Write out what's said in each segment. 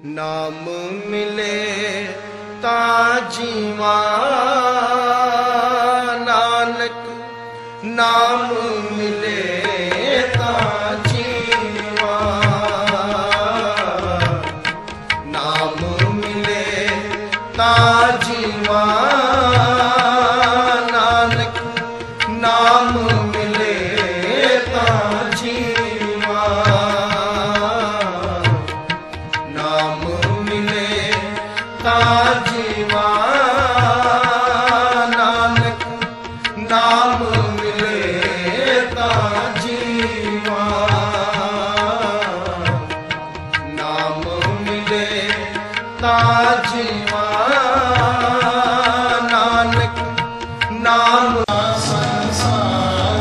ਨਾਮ ਮਿਲੇ ਤਾਂ ਜੀਵਾ ਨਾਨਕ, ਨਾਮ ਮਿਲੇ ਤਾਂ ਜੀਵਾ, ਨਾਮ ਮਿਲੇ ਤਾਂ ਜੀਵਾ ਨਾਨਕ, ਨਾਮ ਮਿਲੇ ਤਾਂ ਜੀਵਾ, ਨਾਮ ਮਿਲੇ ਤਾਂ ਜੀਵਾ ਨਾਨਕ, ਨਾਮ ਮਿਲੇ ਤਾਂ ਜੀਵਾ, ਨਾਮ ਮਿਲੇ ਤਾਂ ਜੀਵਾ ਨਾਨਕ, ਨਾਮ ਸੰਸਾਰ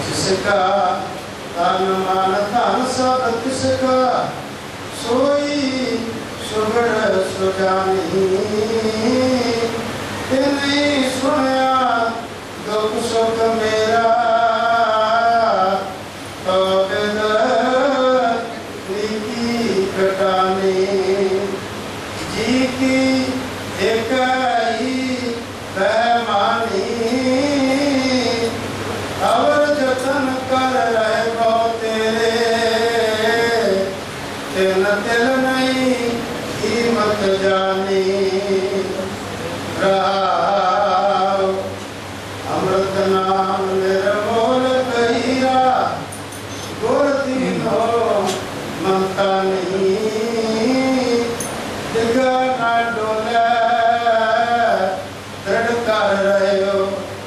जिसका तन मन धन सब तिसका सोई सुगड़ सुजानी तिने सुनया दुख सुख मेरा तो बिद नीति कटानी जी की एक ही बैमानी अवर जतन कर रहे गो तेरे तिल तिल नहीं कीमत जानी राव अमृत नाम निर्मोल कहीरा गुर दीनो ममता नहीं दिगा ना डोले दृढ़ कर रहे हो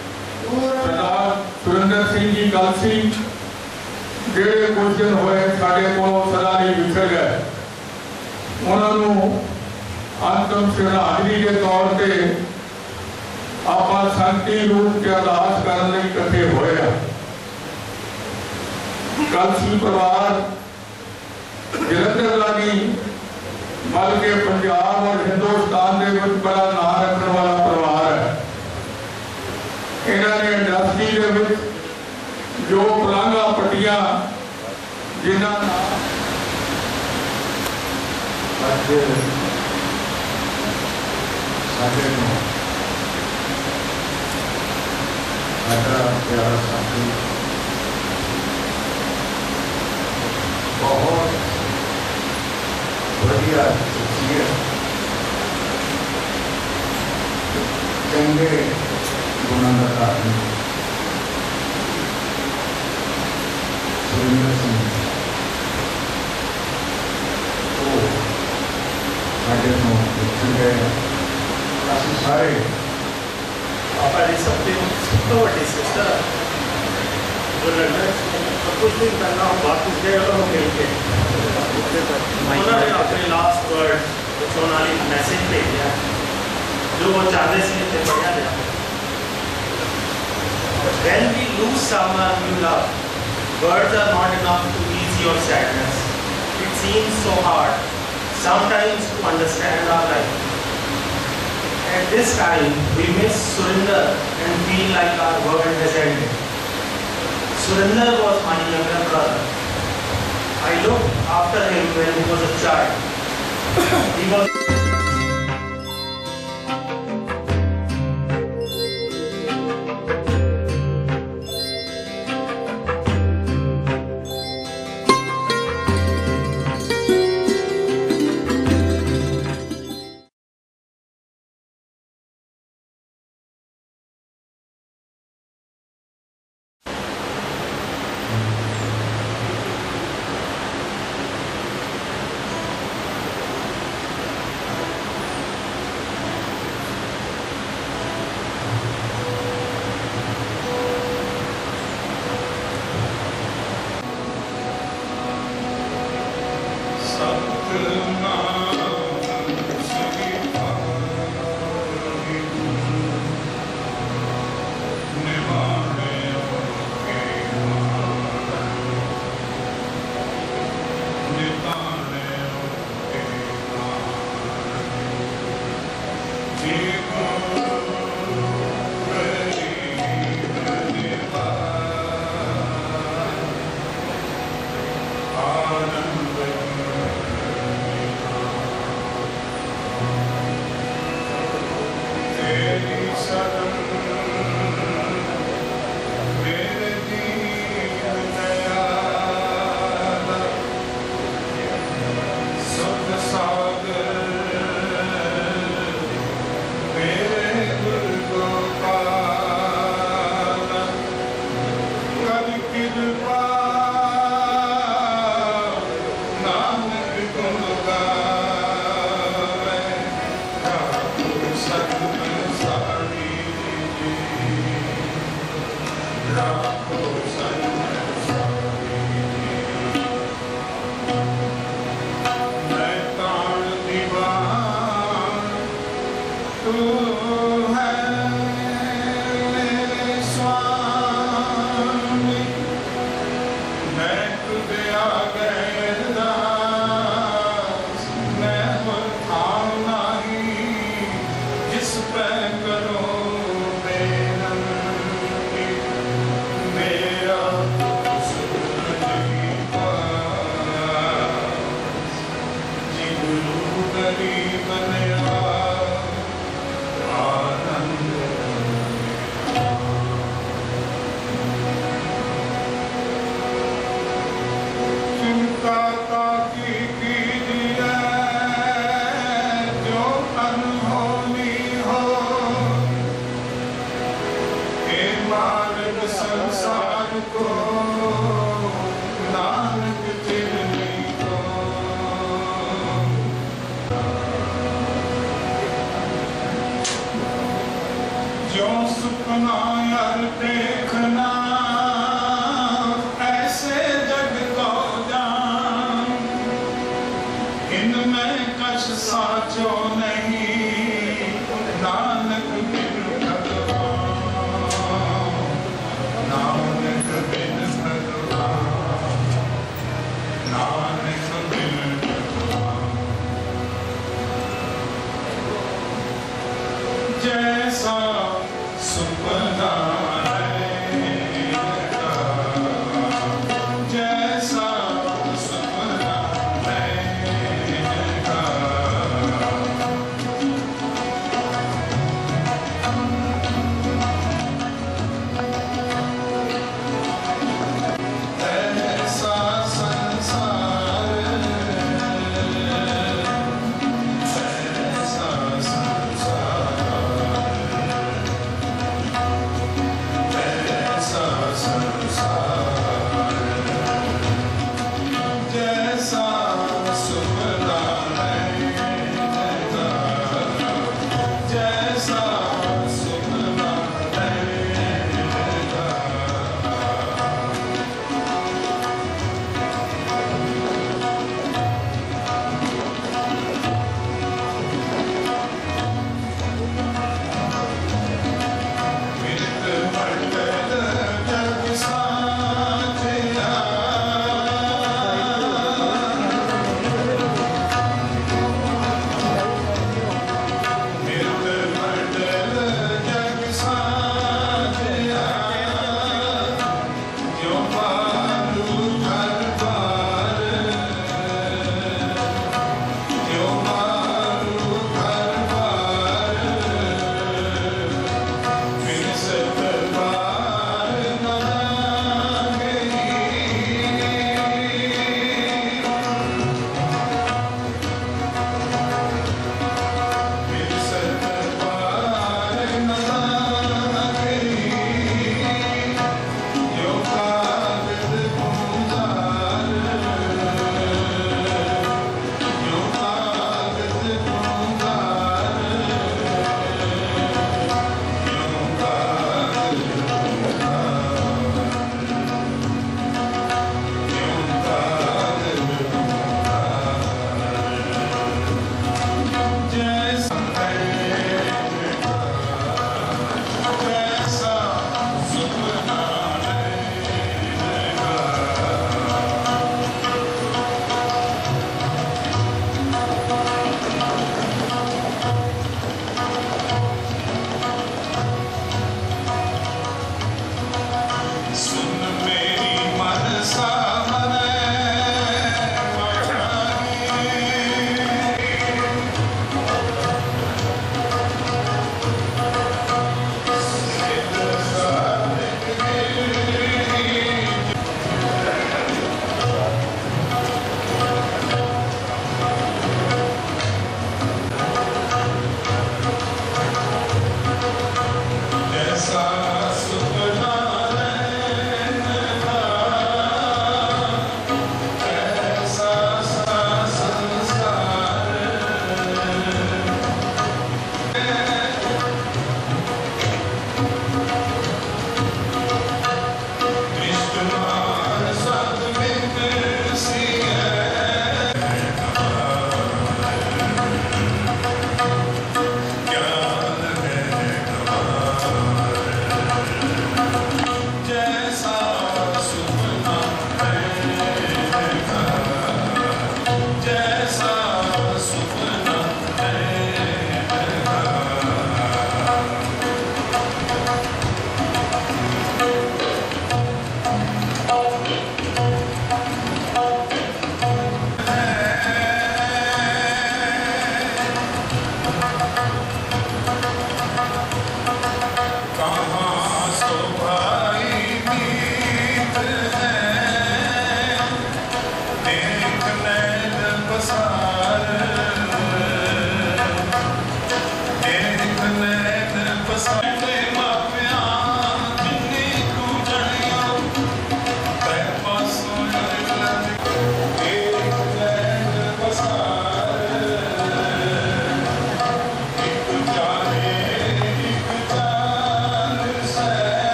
सुरेंद्र सिंह जी कलसी ਜਿਹੜੇ ਕੁਝ ਦਿਨ ਹੋਏ ਸਾਡੇ ਕੋਲੋਂ ਸਦਾ ਲਈ ਵਿਛੜ ਗਏ ਉਹਨਾਂ ਨੂੰ ਅੰਤਮ ਸ਼ਰਧਾਂਜਲੀ ਦੇ ਤੌਰ ਤੇ ਆਪਾਂ ਸ਼ਾਂਤੀ ਰੂਪ ਤੇ ਅਰਦਾਸ ਕਰਨ ਲਈ ਇਕੱਠੇ ਹੋਏ ਆ। ਕਲਸੀ ਪਰਿਵਾਰ ਜਲੰਧਰ ਦਾ ਨਹੀਂ ਬਲਕਿ ਪੰਜਾਬ ਔਰ ਹਿੰਦੁਸਤਾਨ ਦੇ ਵਿੱਚ ਬੜਾ ਨਾਂ ਰੱਖਣ ਵਾਲਾ ਪਰਿਵਾਰ ਹੈ। ਇਹਨਾਂ ਨੇ ਇੰਡਸਟਰੀ ਦੇ ਵਿੱਚ जो पलांगा पट्टियां जिन्होंने अज साढ़े साडा प्यारा साथी बहुत बढ़िया शख्सियत चंगे गुणों का धारनी सुरेंद्र सिंह वो साढ़े को विछड़ गए। असं सारे पापा जी सब तो बड़ी सिस्टर जो लंदन कुछ दिन पहला हम बात कुछ गए और हम मिल के उन्होंने अपने लास्ट वर्ड कुछ उन्होंने मैसेज भेजा जो वो चाहते थे बढ़िया दिया। When we lose someone you love, words are not enough to ease your sadness. It seems so hard sometimes to understand our life. At this time, we miss Surinder and feel like our world has ended. Surinder was my younger brother. I looked after him when he was a child. He was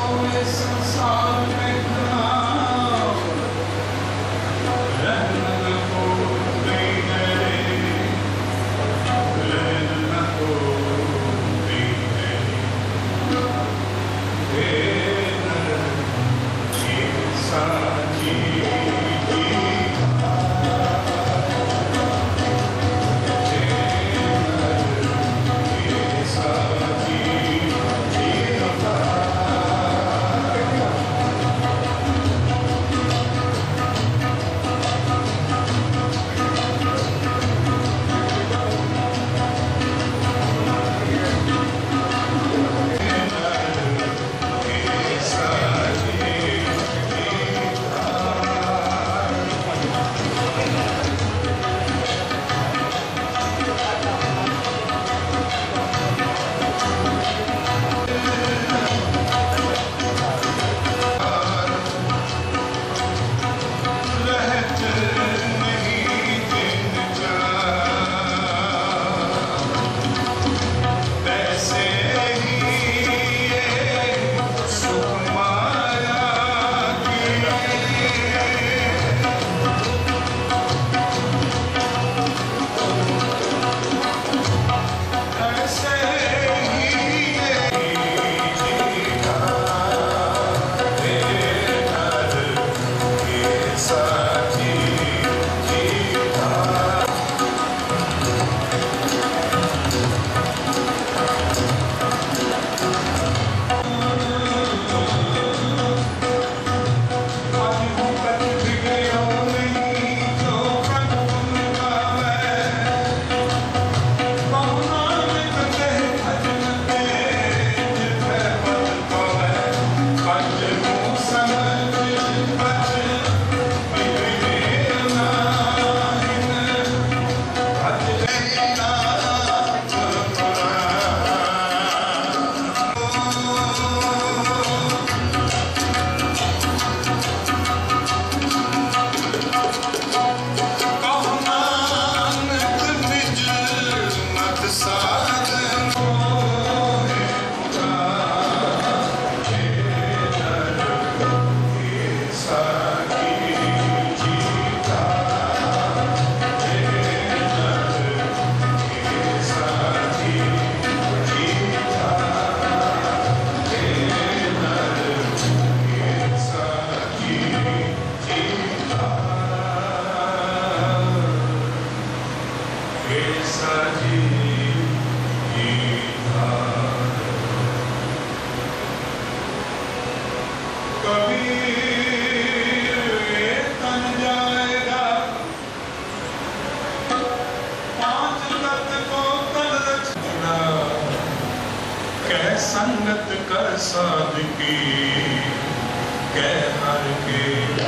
संगत कर सादगी कह हर के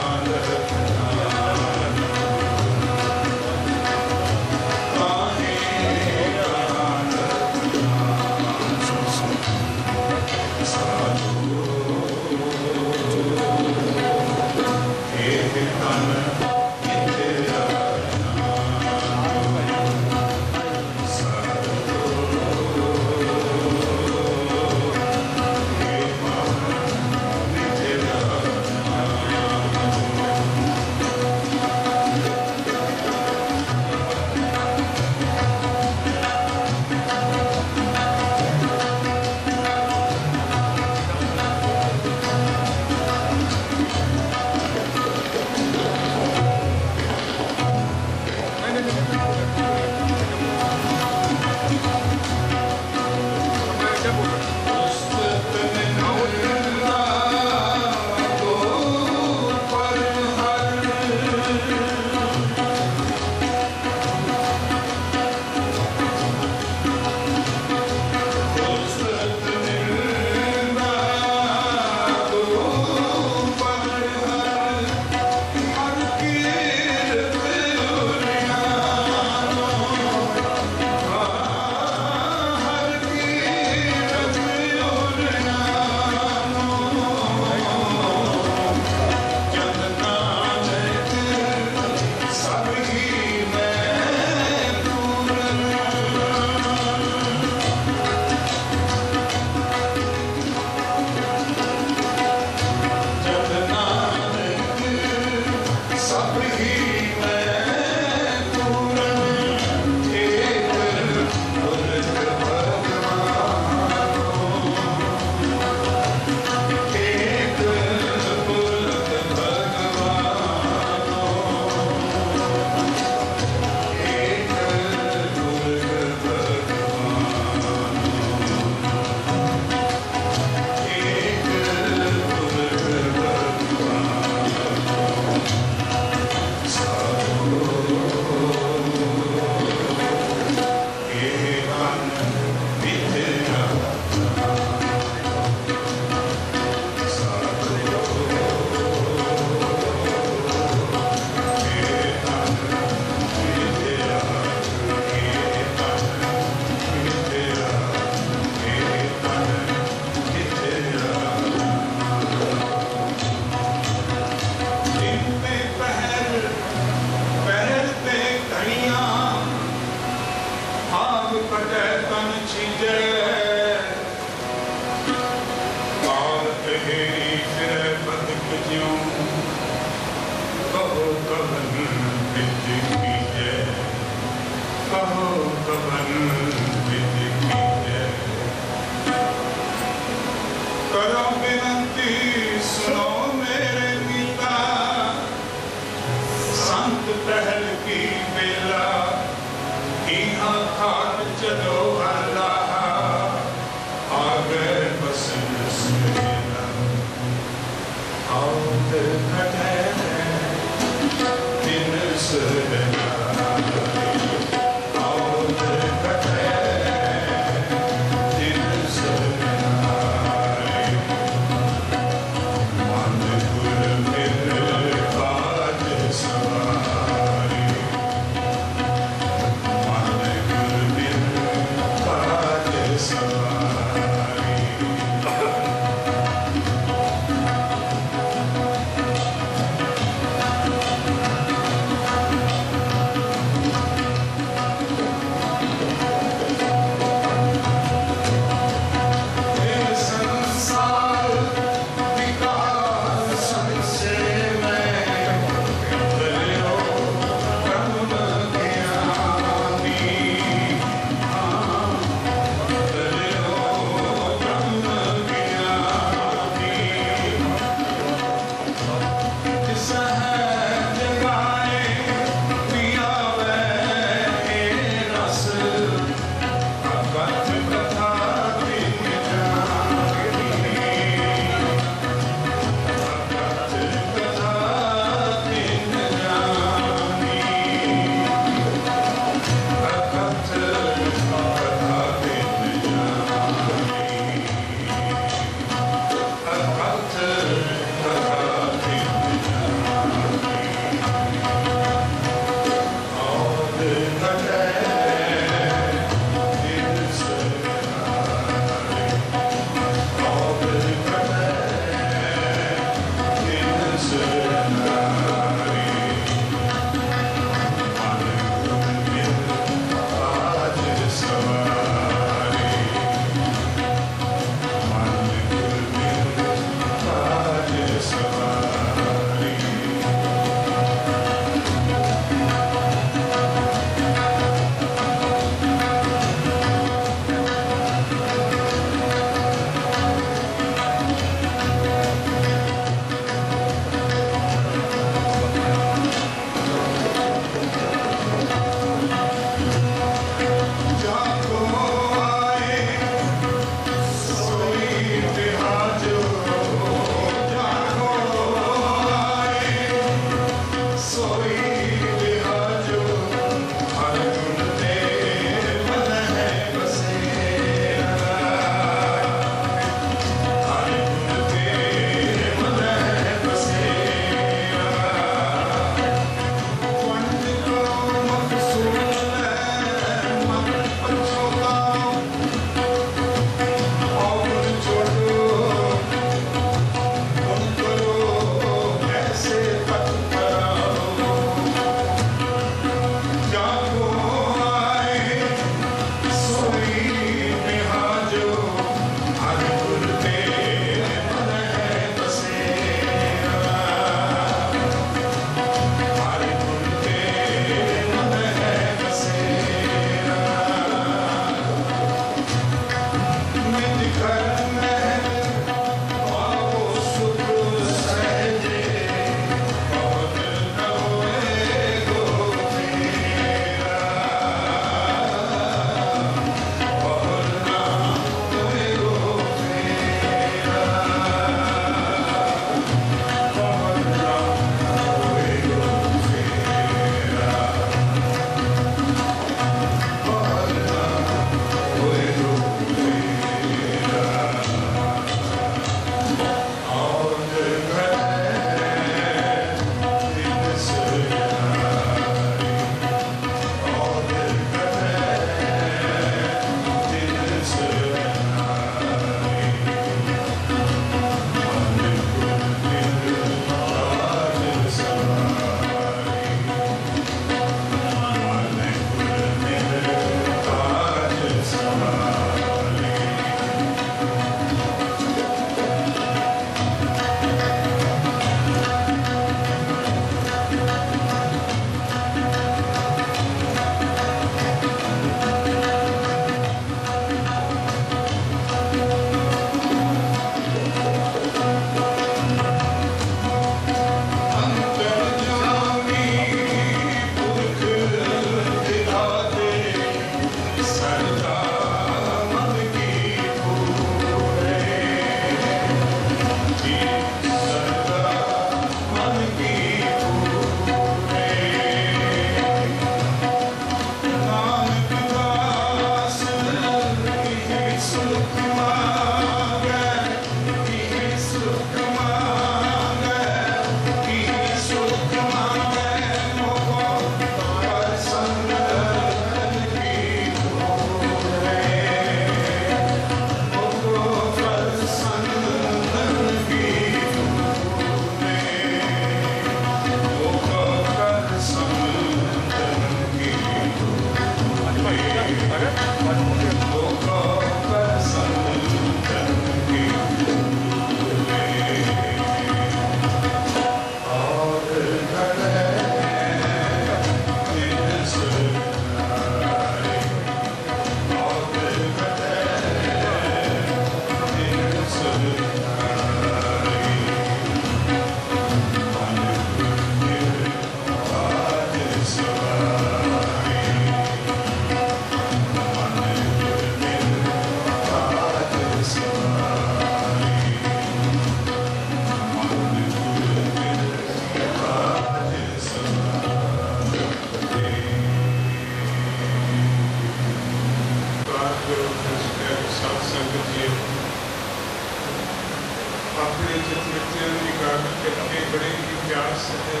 की प्यास है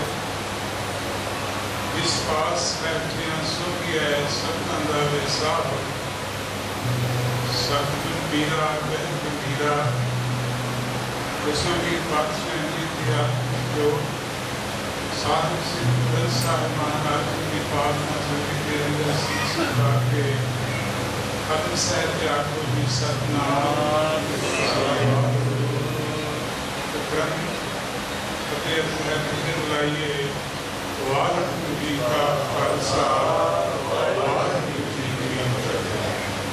जिस पास बैठिया सो गया सपना दा विसार सतगुर पीरा बह कबीरा दसों की पातशाह जी दिया जो साधु सिद्ध साहब महाराज की पालना सभी के अंदर शीश लगा के खत्म साहब आखो जी सतनाम फतेह साहब लाइए वाहिगुरू जी का खालसा वाहिगुरू जी की फतेह।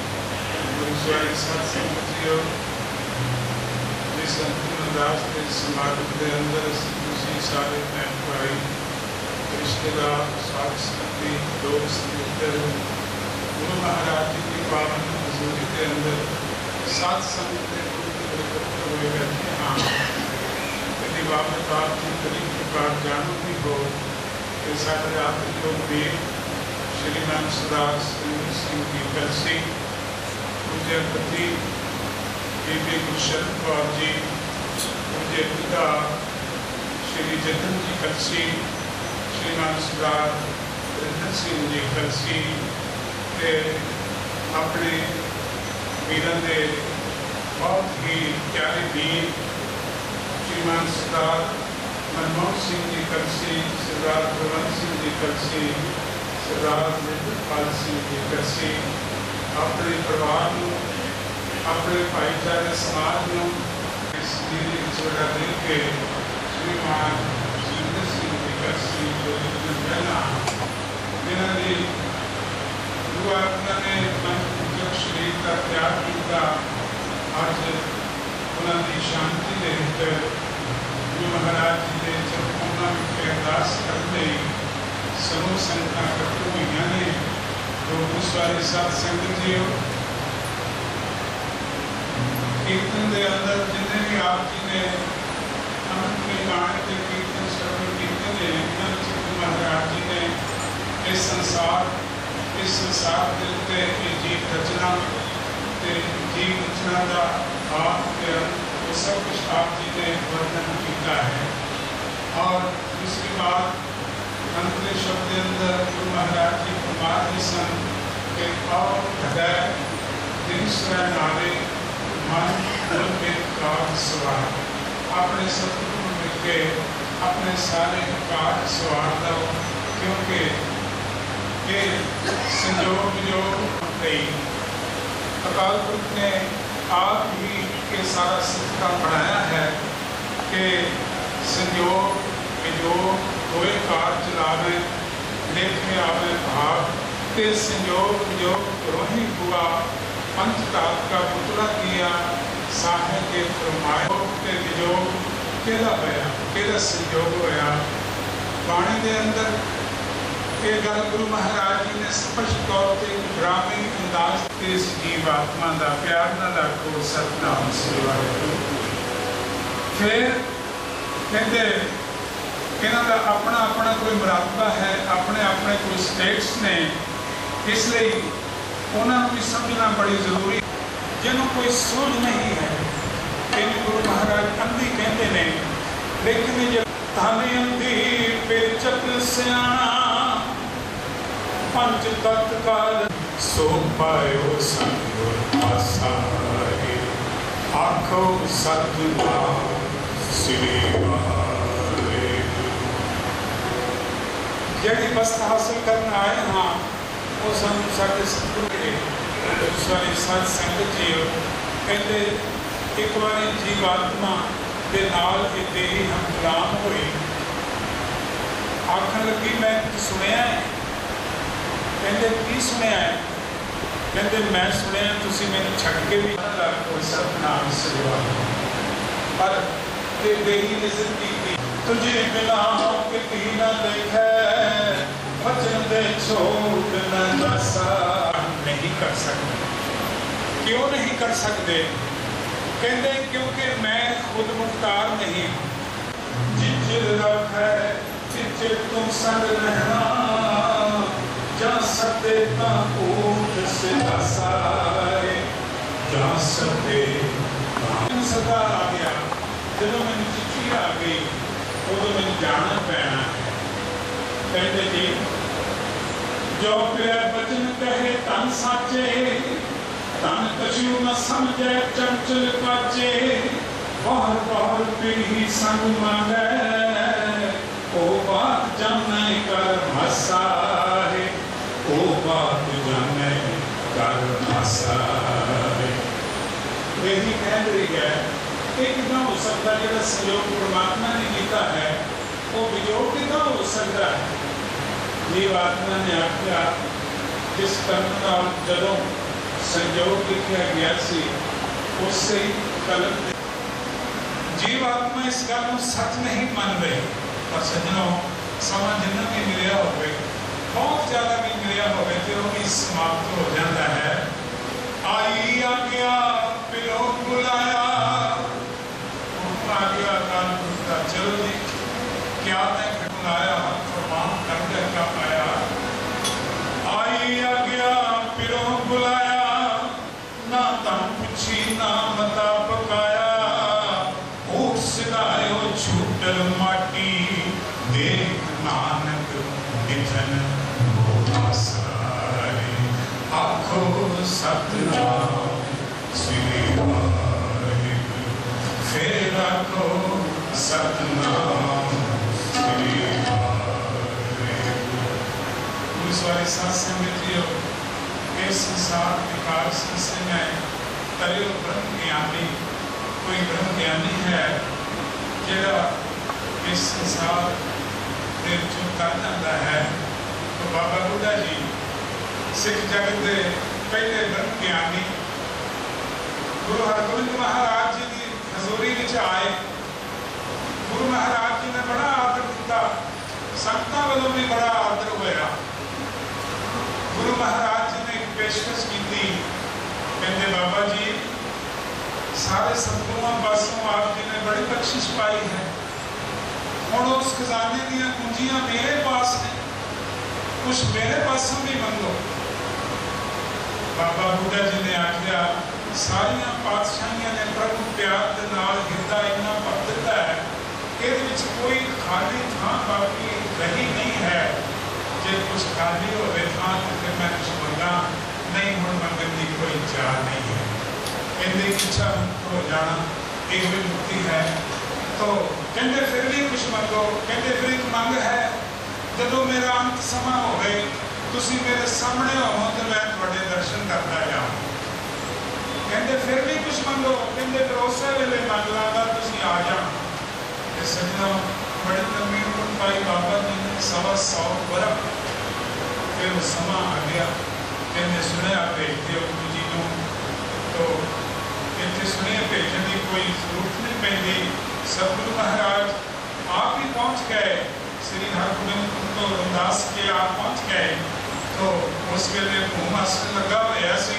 सत्संग जीओ जिस अंतिम अरदास के समागम के अंदर तुसी सारे भैन भाई रिश्तेदार साथ संगती दोस्त मित्र गुरु महाराज जी की पावन हजूरी के अंदर सात संगत के एकत्र हुए बैठे हाँ बाबत आपकी करीब की बात जानो भी हो कि साढ़े आप लोग भी श्रीमान सरदार सिंह की कलसी पूज्य पति बीबी गुरशरण कौर जी पूज्य पिता श्री जतन जी कलसी श्रीमान सरदार रंजन सिंह जी कलसी के अपने वीरों के बहुत ही प्यारे वीर श्रीमान सरदार मनमोहन सिंह जी कलसी सरदार कुलवंत सिंह जी कलसी सरदार निरंजनपाल सिंह जी कलसी अपने परिवार को अपने भाईचारे समाज को इस नीति विछोड़ा दे के श्रीमान सुंदर सिंह जी कलसी जो पहला जिन्होंने दुआ ने मन शरीर का त्याग किया आज उन्होंने शांति दे गुरु महाराज जी के चरणों में अरदास करते समूह संगत इकट्ठ हुई ने तो उस वाले साथ संगत जी कीर्तन के अंदर जिन्हें भी आप जी ने अमृत में गाने के कीर्तन श्रवण कीर्तन है गुरु महाराज जी ने इस संसार के उत्ते जीव रचना जीव रचना का आप वो सब कुछ आप जी ने वर्णन किया है। और दूसरी बात अंत शब्द के अंदर गुरु महाराज जी फरमा रहे सन कि और हृदय दिन स्वयं नारे मन में कार्य सवार अपने सतगुरु को मिल के अपने सारे कार्य सवार दो क्योंकि ये संयोग जो गई अकाल पुरख ने आप ही के सारा सिलसिला बनाया है कि संयोग वियोग होए कार चलावे लेखे आवे भाग के संयोग वियोग रोही हुआ पंचताप का पुतला किया साहे के फरमाए के वियोग केदा होया केदा संयोग होया बाणी के अंदर ये गल गुरु महाराज जी ने स्पष्ट तौर पर ग्रामीण अंदाज के इस जीव आत्मा का प्यार न रखो सतनाम श्री वाहिगुरू। फिर कहते इन्हों का अपना अपना कोई मरातबा है अपने अपने कोई स्टेट्स ने इसलिए उन्होंने भी समझना बड़ी जरूरी जिन्होंने कोई सूझ नहीं है इन गुरु महाराज अंधी कहते हैं लेकिन जब थाने अंधी बेचक सियाणा पंच तत्काल सो पायो संग आसारे आखो सतनाम श्री वाहिगुरू। जड़ी बस्त हासिल करना आए हाँ वो साढ़े सतगुरु के सारी साध संगत जी कहते एक बार जीवात्मा के नाल तेरी हम गुलाम हुई आखन लगी मैं सुनिया है कहते की सुनिया है कहते मैं सुनिया तुसी मैंने छड़ के भी सतनाम श्री वाहिगुरू पर तेरी इज्जत की तुझे बिना किसी न देखे वचन दे छोड़ न दसा नहीं कर सकते। क्यों नहीं कर सकते कहते क्योंकि मैं खुद मुख्तार नहीं जिचिर रखे जिचिर तुम संग रहना जा सकते ता ऊट से सारे जा सकते सदा आ गया जब मैंने चिट्ठी आ गई उदों मैनूं जाना पैना है। कहते जी जो पिया बचन कहे तन साचे, तन कछु न समझे चंचल पाचे, बाहर बाहर पीढ़ी संग मांगे, ओ बात जाने कर हंसा है, ओ बात जाने कर हंसा है। यही कह रही है एक ना हो सकता जो संयोग परमात्मा ने किया है वो वियोग कितना हो सकता है। जीवात्मा ने आख्या जिस कर्म का जदों संयोग लिखा गया सी उससे कलम जीवात्मा इस गल को सच नहीं मान रही। और सज्जनों समा जिन्ना भी मिलया हो बहुत ज्यादा भी मिलया हो तो भी समाप्त हो जाता है। आई आज्ञा पिलो बुलाया आज्ञा काल पूछता चलो जी क्या मैं बुलाया फरमान करके क्या पाया। आई आज्ञा पिलो बुलाया ना तम पूछी ना मता पकाया, ओ सिधायो छूटल माटी देख नानक निधन सारे आखो सतनाम श्री वाहिगुरू फिर आखो सतनाम श्री वाहिगुरू। पुलिस वाली साथ संगतियों इस संसार विकार से मैं करियो ब्रह्म ज्ञानी कोई ब्रह्म ज्ञानी है जेड़ा इस संसार के जो कर जाता है। तो बाबा बुढ़ा जी सिख जगत के पहले ब्रह्म ज्ञानी गुरु हरगोबिंद महाराज जी की हजूरी में आए। गुरु महाराज जी ने बड़ा आदर दिता, संगतां वालों भी बड़ा आदर होया। गुरु महाराज जी ने एक पेशकश की थी, कहते बाबा जी सारे सतगुरुओं पासों आप जी ने बड़ी बख्शिश पाई है, हुण उस खजाने दीयां कुंजियां मेरे पास ने, कुछ मेरे पासों भी मंगो। बाबा बुढ़ा जी ने आख्या सारिया पातशाहियां ने प्रभु प्यार के नाल हिरदा इन्ना भर दिता है, इहदे कोई खाली थां बाकी रही नहीं है। जे कुछ खाली होवे थां तो फिर मैं कुछ मंगा नहीं, हुण मंगन की कोई चाह नहीं है। इहदी इच्छा हो जाना एक भी मुक्ति है। तो कहते फिर भी कुछ मंगो, कहते फिर एक मंग है जदों मेरा अंत समा होवे तुसी मेरे सामने हो तो मैं तुहाडे दर्शन करता जाऊं। कहते फिर भी कुछ मंगो, कहते फिर उस वेले मंग लांगा तुसी आ जाओ। सजना बड़े तमीर पाई बाबा जी ने 125 बरस फिर समा आ गया। कहते सुनिया भेजते हो गुरु जी को, तो इतने सुनिया भेजने की कोई जरूरत नहीं पैंदी। सतगुरु महाराज आप ही पहुंच गए, श्री हरगोबिंद को रमदास के आप पहुंच गए। तो उस वेले मुंह लगा हुआ सी।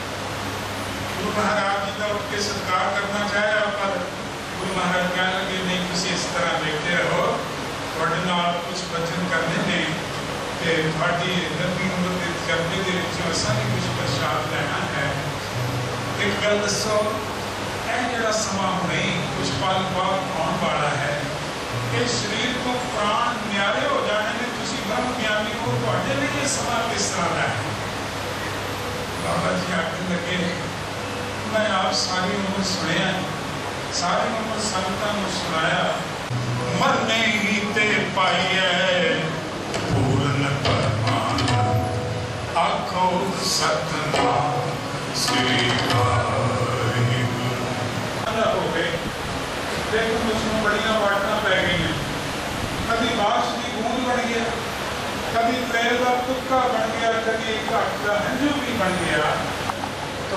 गुरु महाराज जी का उठ के सत्कार करना चाहे पर गुरु महाराज कहने लगे नहीं तुम इस तरह बैठे रहो, थोड़े नाल कुछ वचन करने ने ते थोड़ी लंबी उम्र के करने के विच असां भी कुछ प्रसाद लेना है। एक गल दसो, यह जिहड़ा समा हुणे कुछ पल बाद आउण वाला है, इस शरीर को प्राण न्यारे हो जाने में तुसी ब्रह्म ज्ञानी हो तुहाडे लिए ये समा किस तरह का है। बाबा जी आखने लगे मैं आप सारी उम्र सुनिया, सारी उम्र संगतां नूं सुनाया, मरने ही ते पाइए पूर्ण परमान आखो सतनाम श्री वाहिगुरू। हो गए देखो मुझको बड़ियां वाटना पै गई हैं, कभी बारिश की बूंद बन गया, कभी पैर का तुक्का बन गया, कभी एक घाट का हंझू भी बन गया। तो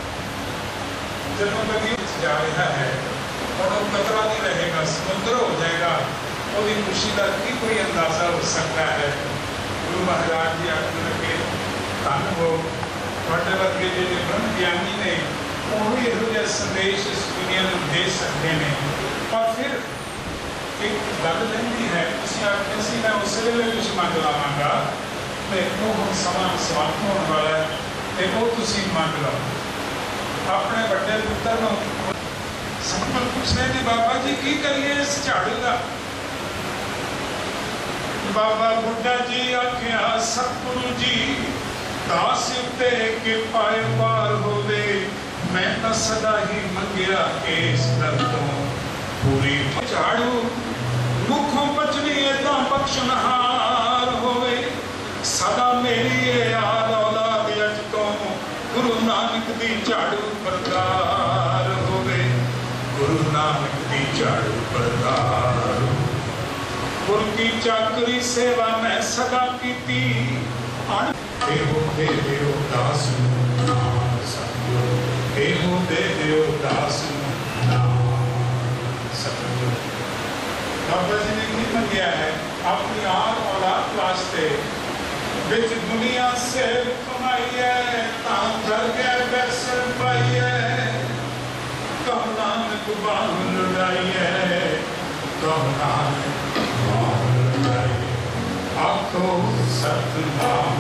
जब कभी जा रहा है और वो कतरा नहीं रहेगा, समुद्र हो जाएगा, और खुशी का भी कोई अंदाजा हो सकता है। गुरु महाराज जी आखने लगे धन हो बड़े वर्गे जो ब्रह्म ज्ञानी ने वही यह संदेश इस दुनिया में दे सकते हैं। और फिर एक गल रही है मैं उस वेले कुछ मंग लवांगा, देखो हम समा समाप्त होने वाला है, देखो तुसी मंग लो। अपने बड़े पुत्र संपल पूछ रहे थे बाबा जी की करिए इस झाड़ू का, बाबा बुढ़ा जी आख्या सतगुरु जी दास उत्ते कृपा पार होवे मैं तो सदा ही मंगया इस दर तो पूरी झाड़ू मुखों बचनी तो बख्शनहार होवे सदा मेरी याद औलाद अज तो गुरु नानक दी झाड़ू परदार होवे गुरु नानक दी झाड़ू परदार गुरु की चाकरी सेवा मैं सदा कीती एहो दे दियो दास नाम सतगुरु एहो दे दियो दास नाम सतगुरु। बाबा जी ने की मंगया है अपनी आन औलाद वास्ते बिच दुनिया से कमाई है तां धर के बैसल पाई है कहो नानक बाहु लुटाई है कहो नानक आपको सतनाम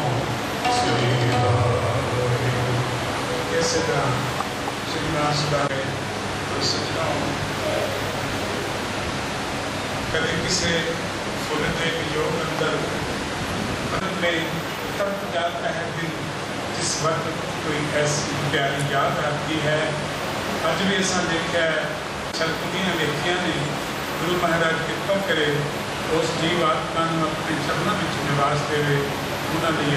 कैसे श्रीनिवास कभी किसी फुल के योग अंदर मन में तब जाता है दिन जिस वक्त कोई ऐसी प्यारी याद आती है अज भी ऐसा देखा है छलकुनियां देखिया ने गुरु महाराज कृपा करे उस जीव आत्मा अपने चरणों में निवास देवे उन्होंने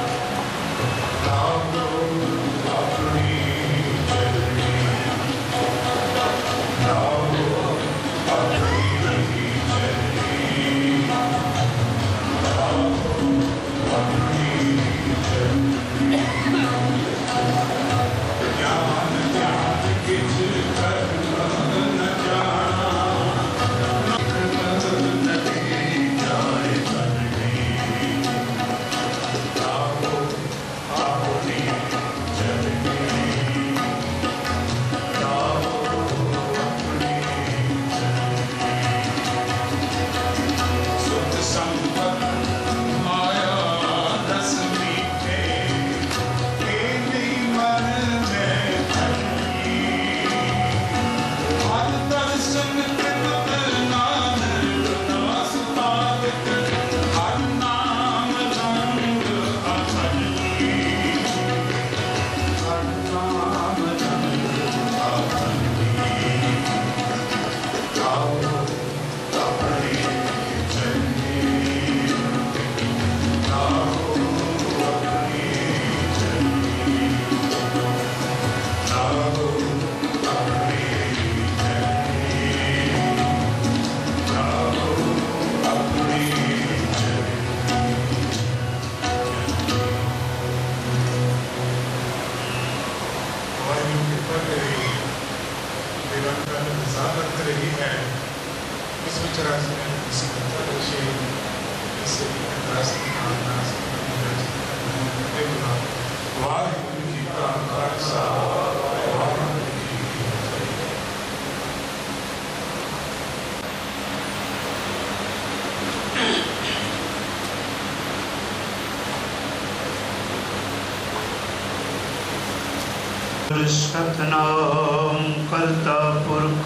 सतनाम करता पुरख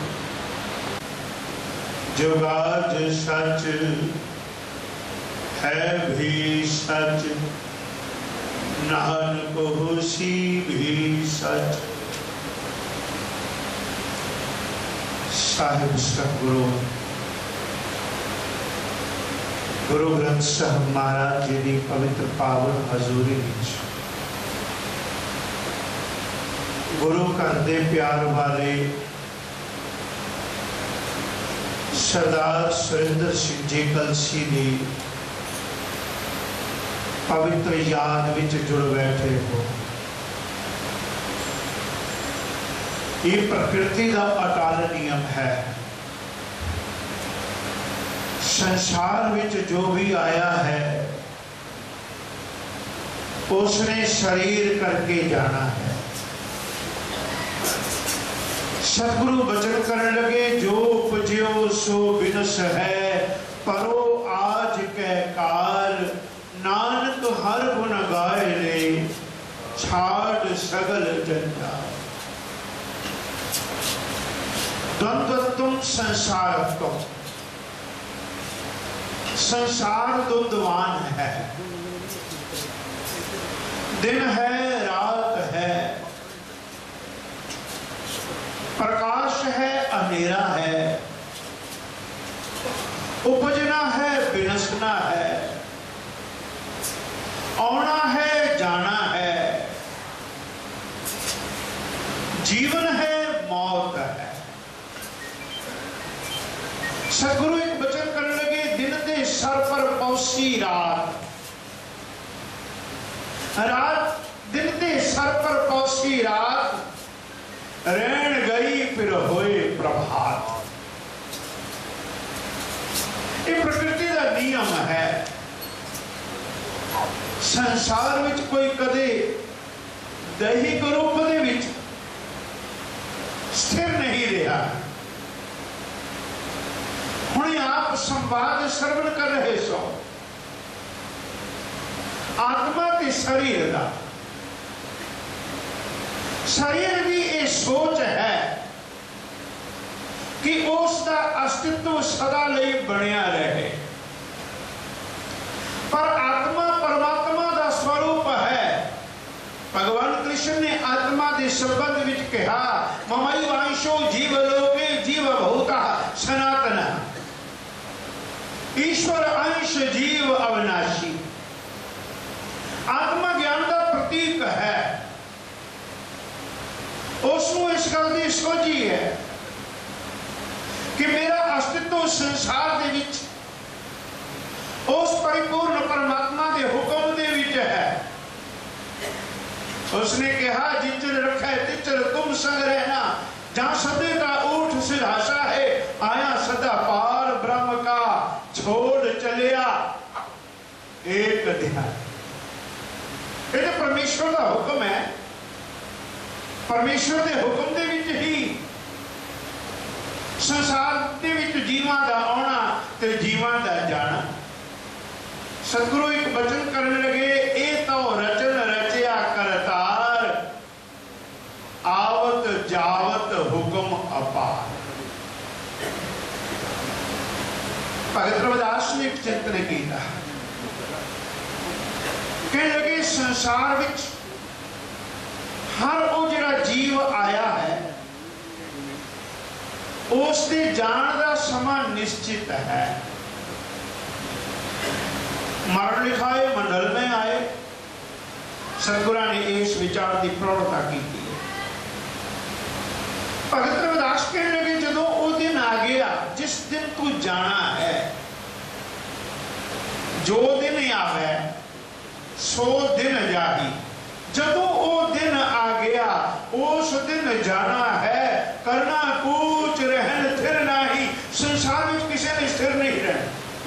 जुगाद सच है भी सच नानक होशी भी सच। साहिब सतगुरु गुरु ग्रंथ साहिब महाराज जी की पवित्र पावन हजूरी विच गुरु घर दे प्यार वाले सरदार सुरेंद्र सिंह जी कलसी की पवित्र याद विच जुड़ बैठे हो। ये प्रकृति का अटल नियम है। संसार विच जो भी आया है उसने शरीर करके जाना है। सतगुरु वचन करन लगे जो उपजो सो बिनस है परो आज के काल नानक हर गुण गाए ले छाड़ सगल जंजाल। द्वंद्व तुम संसार तुम संसार दुर्दवान है, दिन है रात है, प्रकाश है अंधेरा है, उपजना है विनसना है, आना है जाना है, जीवन है मौत है। सतगुरु एक वचन करने लगे, दिन दे सर पर पौसी रात, रात दिन दे सर पर पौसी रात, रैन गई फिर होए प्रभात। ये प्रकृति का नियम है। संसार विच कोई कदे दैहिक रूप दे विच स्थिर नहीं रहा। हुणे आप संवाद श्रवण कर रहे सो, आत्मा के शरीर का, शरीर की ये सोच है कि उसका अस्तित्व सदा लई बनिया रहे, पर आत्मा परमात्मा का स्वरूप है। भगवान कृष्ण ने आत्मा के संबंध में कहा, ममई वांशो जीव लोके जीव भूता सनातन, ईश्वर अंश जीव अविनाशी। आत्मा ज्ञान का प्रतीक है। उसको इस गल की सोची है कि मेरा अस्तित्व संसार दे विच उस परिपूर्ण परमात्मा के हुक्म दे विच है। उसने कहा, जिचर रखा है तिचर तुम संग रहना, जहां सदे का ऊठ सिरहासा है, आया सदा पार ब्रह्म का छोड़ चलिया एक ध्यान। ये तो परमेश्वर का हुक्म है। परमेश्वर के हुक्म दे विच ही संसार दे विच जीवां दा आना ते जीवां दा जाना। सतगुरु एक वचन करने लगे, ए तो रचन रचिया करतार, आवत जावत हुक्म अपार। भगत रविदास ने एक चिंतन किया, कहने लगे संसार विच हर वो जिहड़ा जीव आया है उसके जान का समा निश्चित है। मरण लिखाए मंडल में आए, सतगुरां ने इस विचार की प्रौढ़ता की। भगत रविदास कहने लगे, जदों वो दिन आ गया जिस दिन तू जाना है, जो दिन आवे सो दिन जाही। जदों वो दिन आ गया उस दिन जाना है, करना कूच रहन थिर नाही। संसार में किसी ने स्थिर नहीं रहना।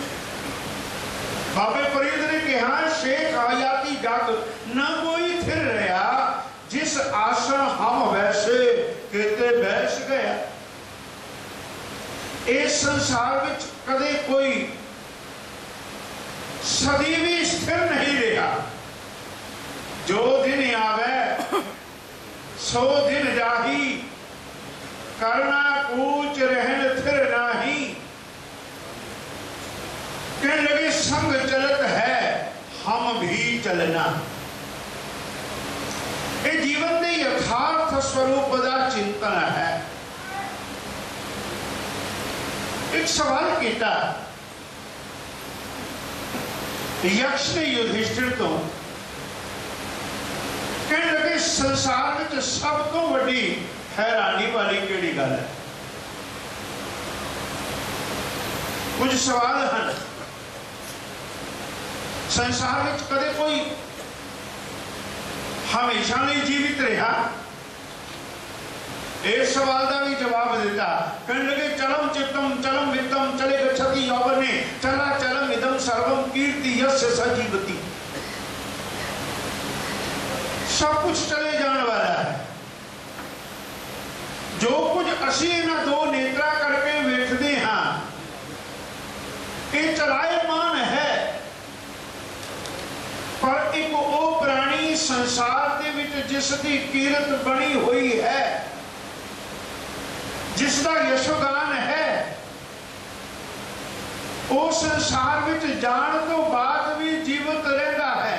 बाबे फरीद ने कहा, शेख हयाती जग न कोई थिर रहा, जिस आसन हम वैसे कहते बैस गया। इस संसार में कदे कोई सदी भी स्थिर नहीं रहा। जो दिन आवे सो दिन जाही, करना कूच रहन थिर नाही। कहने लगे, संग चलत है हम भी चलना। ये जीवन के यथार्थ स्वरूप का चिंतन है। एक सवाल किया यक्ष ने युधिष्ठिर तो, कहने लगे, संसार में सब तो बड़ी हैरानी वाली केड़ी गल है? कुछ सवाल हैं। संसार में कदे कोई हमेशा नहीं जीवित रहा? इस सवाल का भी जवाब देता। कहने लगे, चलम चित्तम चलम वित्तम चले गच्छति यौवने, चला चलम इदम सर्वम कीर्ति यस्य सजीवति। सब कुछ चले जाने वाला है। जो कुछ असी इन्हां दो नेत्रा करके वेखते हाँ, ये चलायमान है, पर एक वो प्राणी संसार दे विच जिसकी कीरत बनी हुई है, जिसका यशोगान है, ਉਹ ਸੰਸਾਰ ਵਿੱਚ ਜਾਣ ਤੋਂ ਬਾਅਦ ਵੀ ਜੀਵਤ ਰਹਿੰਦਾ ਹੈ।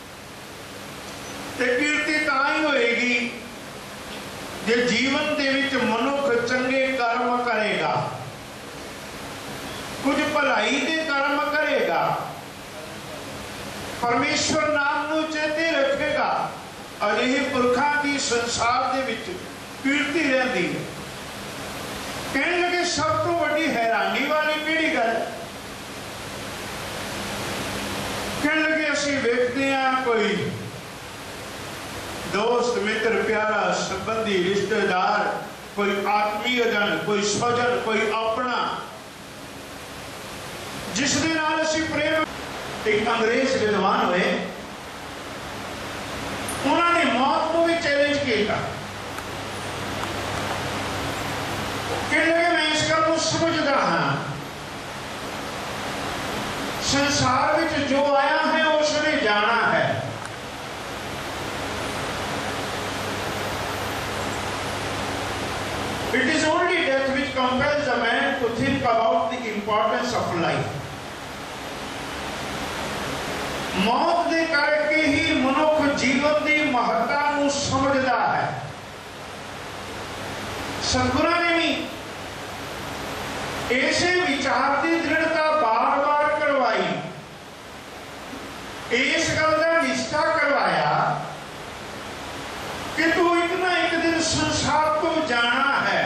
ਤੇ ਕੀਰਤੀ ਤਾਂ ਹੀ ਹੋਏਗੀ ਜੇ ਜੀਵਨ ਦੇ ਵਿੱਚ ਮਨੁੱਖ ਚੰਗੇ ਕਰਮ ਕਰੇਗਾ, ਕੁਝ ਭਲਾਈ ਦੇ ਕਰਮ ਕਰੇਗਾ, ਪਰਮੇਸ਼ਵਰ ਨਾਮ ਨੂੰ ਚੇਤੇ ਰੱਖੇਗਾ। ਅਜਿਹੇ ਪੁਰਖਾਂ ਦੀ ਸੰਸਾਰ ਦੇ ਵਿੱਚ ਕੀਰਤੀ ਰਹਿੰਦੀ ਹੈ। ਕਹਿਣ ਲੱਗੇ ਸਭ ਤੋਂ ਵੱਡੀ ਹੈਰਾਨੀ ਵਾਲੀ ਕਿਹੜੀ ਗੱਲ? ਕਹਿਣ ਲੱਗੇ ਅਸੀਂ ਵੇਖਦੇ ਹਾਂ ਕੋਈ ਦੋਸਤ ਮਿੱਤਰ ਪਿਆਰਾ ਸੰਬੰਧੀ ਰਿਸ਼ਤੇਦਾਰ, ਕੋਈ ਆਤਮੀय ਜਨ, ਕੋਈ ਸਵਜਨ, ਕੋਈ ਆਪਣਾ, ਜਿਸ ਦੇ ਨਾਲ ਅਸੀਂ ਪ੍ਰੇਮ। ਇੱਕ ਅੰਗਰੇਜ਼ ਵਿਦਵਾਨ ਹੋਏ, ਉਹਨਾਂ ਨੇ ਮੌਤ ਨੂੰ ਵੀ ਚੈਲੰਜ ਕੀਤਾ। ਕਹਿੰਦੇ ਮੈਂ ਇਸ ਗੱਲ ਨੂੰ ਸਮਝਦਾ ਹਾਂ, ਸੰਸਾਰ ਵਿੱਚ ਜੋ ਆਇਆ ਹੈ ਉਸਨੇ ਜਾਣਾ ਹੈ। It is only death which compels a man to think about the importance of life. मौत के करके ही मनुख जीवन की महत्ता को समझता है। सतगुरु ने भी ऐसे विचार की दृढ़ता बार बार करवाई, इस गल का निश्चय करवाया कि तू एक ना एक दिन संसार को जाना है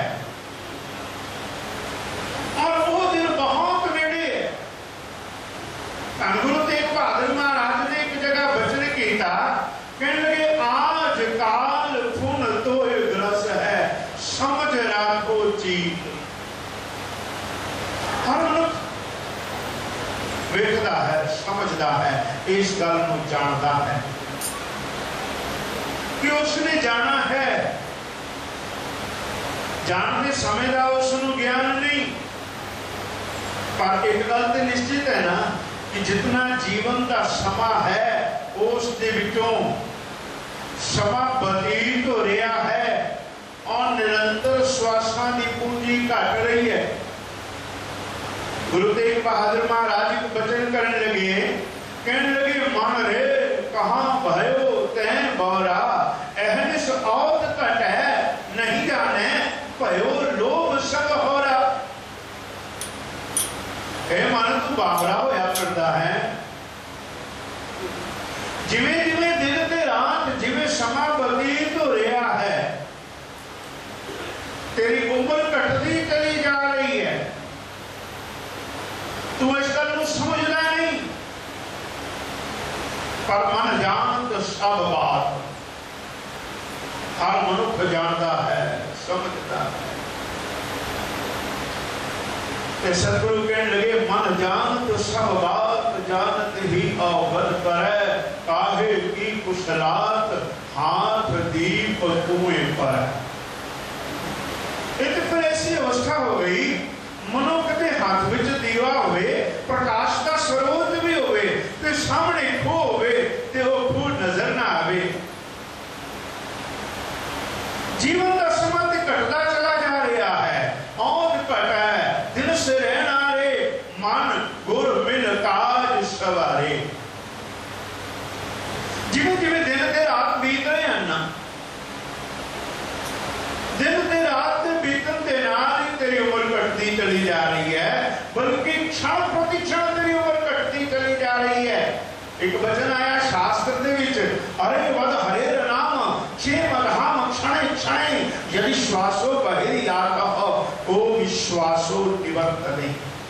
और वो दिन बहुत नेड़े है। गुरु तेग बहादुर महाराज ने एक जगह बचन किया, कहने लगे आज काल फुन तो ग्रस है, समझ राखो चीत। हर मनुष्य वेखदा है, समझदा है, इस गल को जानता है कि उसने जाना है। जानते समय का उसको ज्ञान नहीं, पर एक गल तो निश्चित है ना कि जितना जीवन का समा है उस दे विचों समा बतीत हो रहा है और निरंतर श्वासां की पूंजी घट रही है। गुरु तेग बहादुर महाराज एक बचन करने लगे, कहने लगे मन रे कहाँ भयो तैं बौरा, अहनिस औत घट है नहीं जाने भयो लोभ सब होरा। मन तू बाबरा होया करता है, जिवें जिवें दिन ते रात जिवें समा बतीत हो रहा है, तेरी उम्र घटती चली जा रही है। तू इस गल को समझदा नहीं, पर मन जानत सब बात। हर मनुष्य जानता है, समझता है। सतगुरु कहने लगे मन जानत सब बात, जानत ही अवगत करे, काहे की कुशलात हाथ दीप कुएं पर। एक फिर ऐसी अवस्था हो गई, मनुख के हाथ विच दीवा होवे, प्रकाश का स्रोत भी होवे, ते सामने खो होवे ते वो खो नजर ना आवे। जीवन का समा ते घटता चला जा रहा है, और घट है दिन से रहना रे, मन गुर मिल काज सवारे। जिवें जिवें दिन ते रात बीत रहे हैं ना, दिन ते रात के बीतन के नाल ही तेरी उम्र घटती चली जा रही है, बल्कि क्षण प्रति क्षण तेरी उम्र घटती चली जा रही है। एक वचन आया शास्त्र दे विच, अरे वद हरेर नाम छे मदहाम क्षण क्षण, यदि श्वासो बहिर यातः ओ विश्वासो निवर्तने।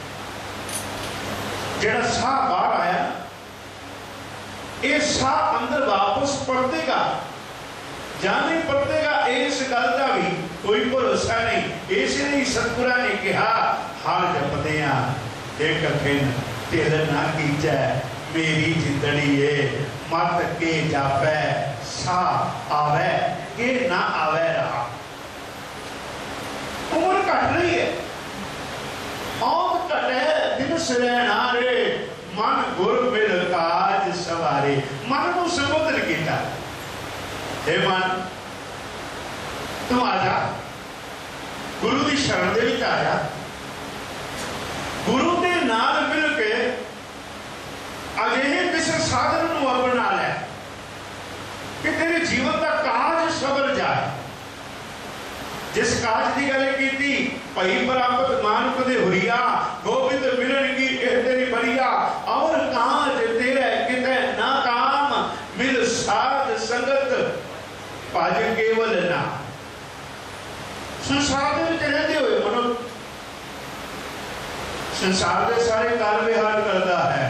जेड़ा साह बाहर आया, ये साह अंदर वापस पड़तेगा जाने पड़तेगा, इस गल का भी कोई भरोसा नहीं। इसलिए सतगुरा ने कहा हार जपदे एक अखिन तिल ना कीजै मेरी जिंदड़ी है, मत के जापै सा आवे के ना आवे रहा। उम्र घट रही है, औत घट है, दिन सरैना रे, मन गुर मिल काज सवारे। मन को संबोधन किया, हे मन तू आ जा, गुरु की शरण दे विच आ जा, गुरु के नाल मिल राज की गल की, भई प्राप्त मानुक दे हुरिया, गोबिंद मिलन की एह तेरी बरिया, और काज तेरे किते ना काम, मिल साध संगत भज केवल ना। संसार दे विच रहंदे होए मनुख संसार के सारे कार विहार करता है,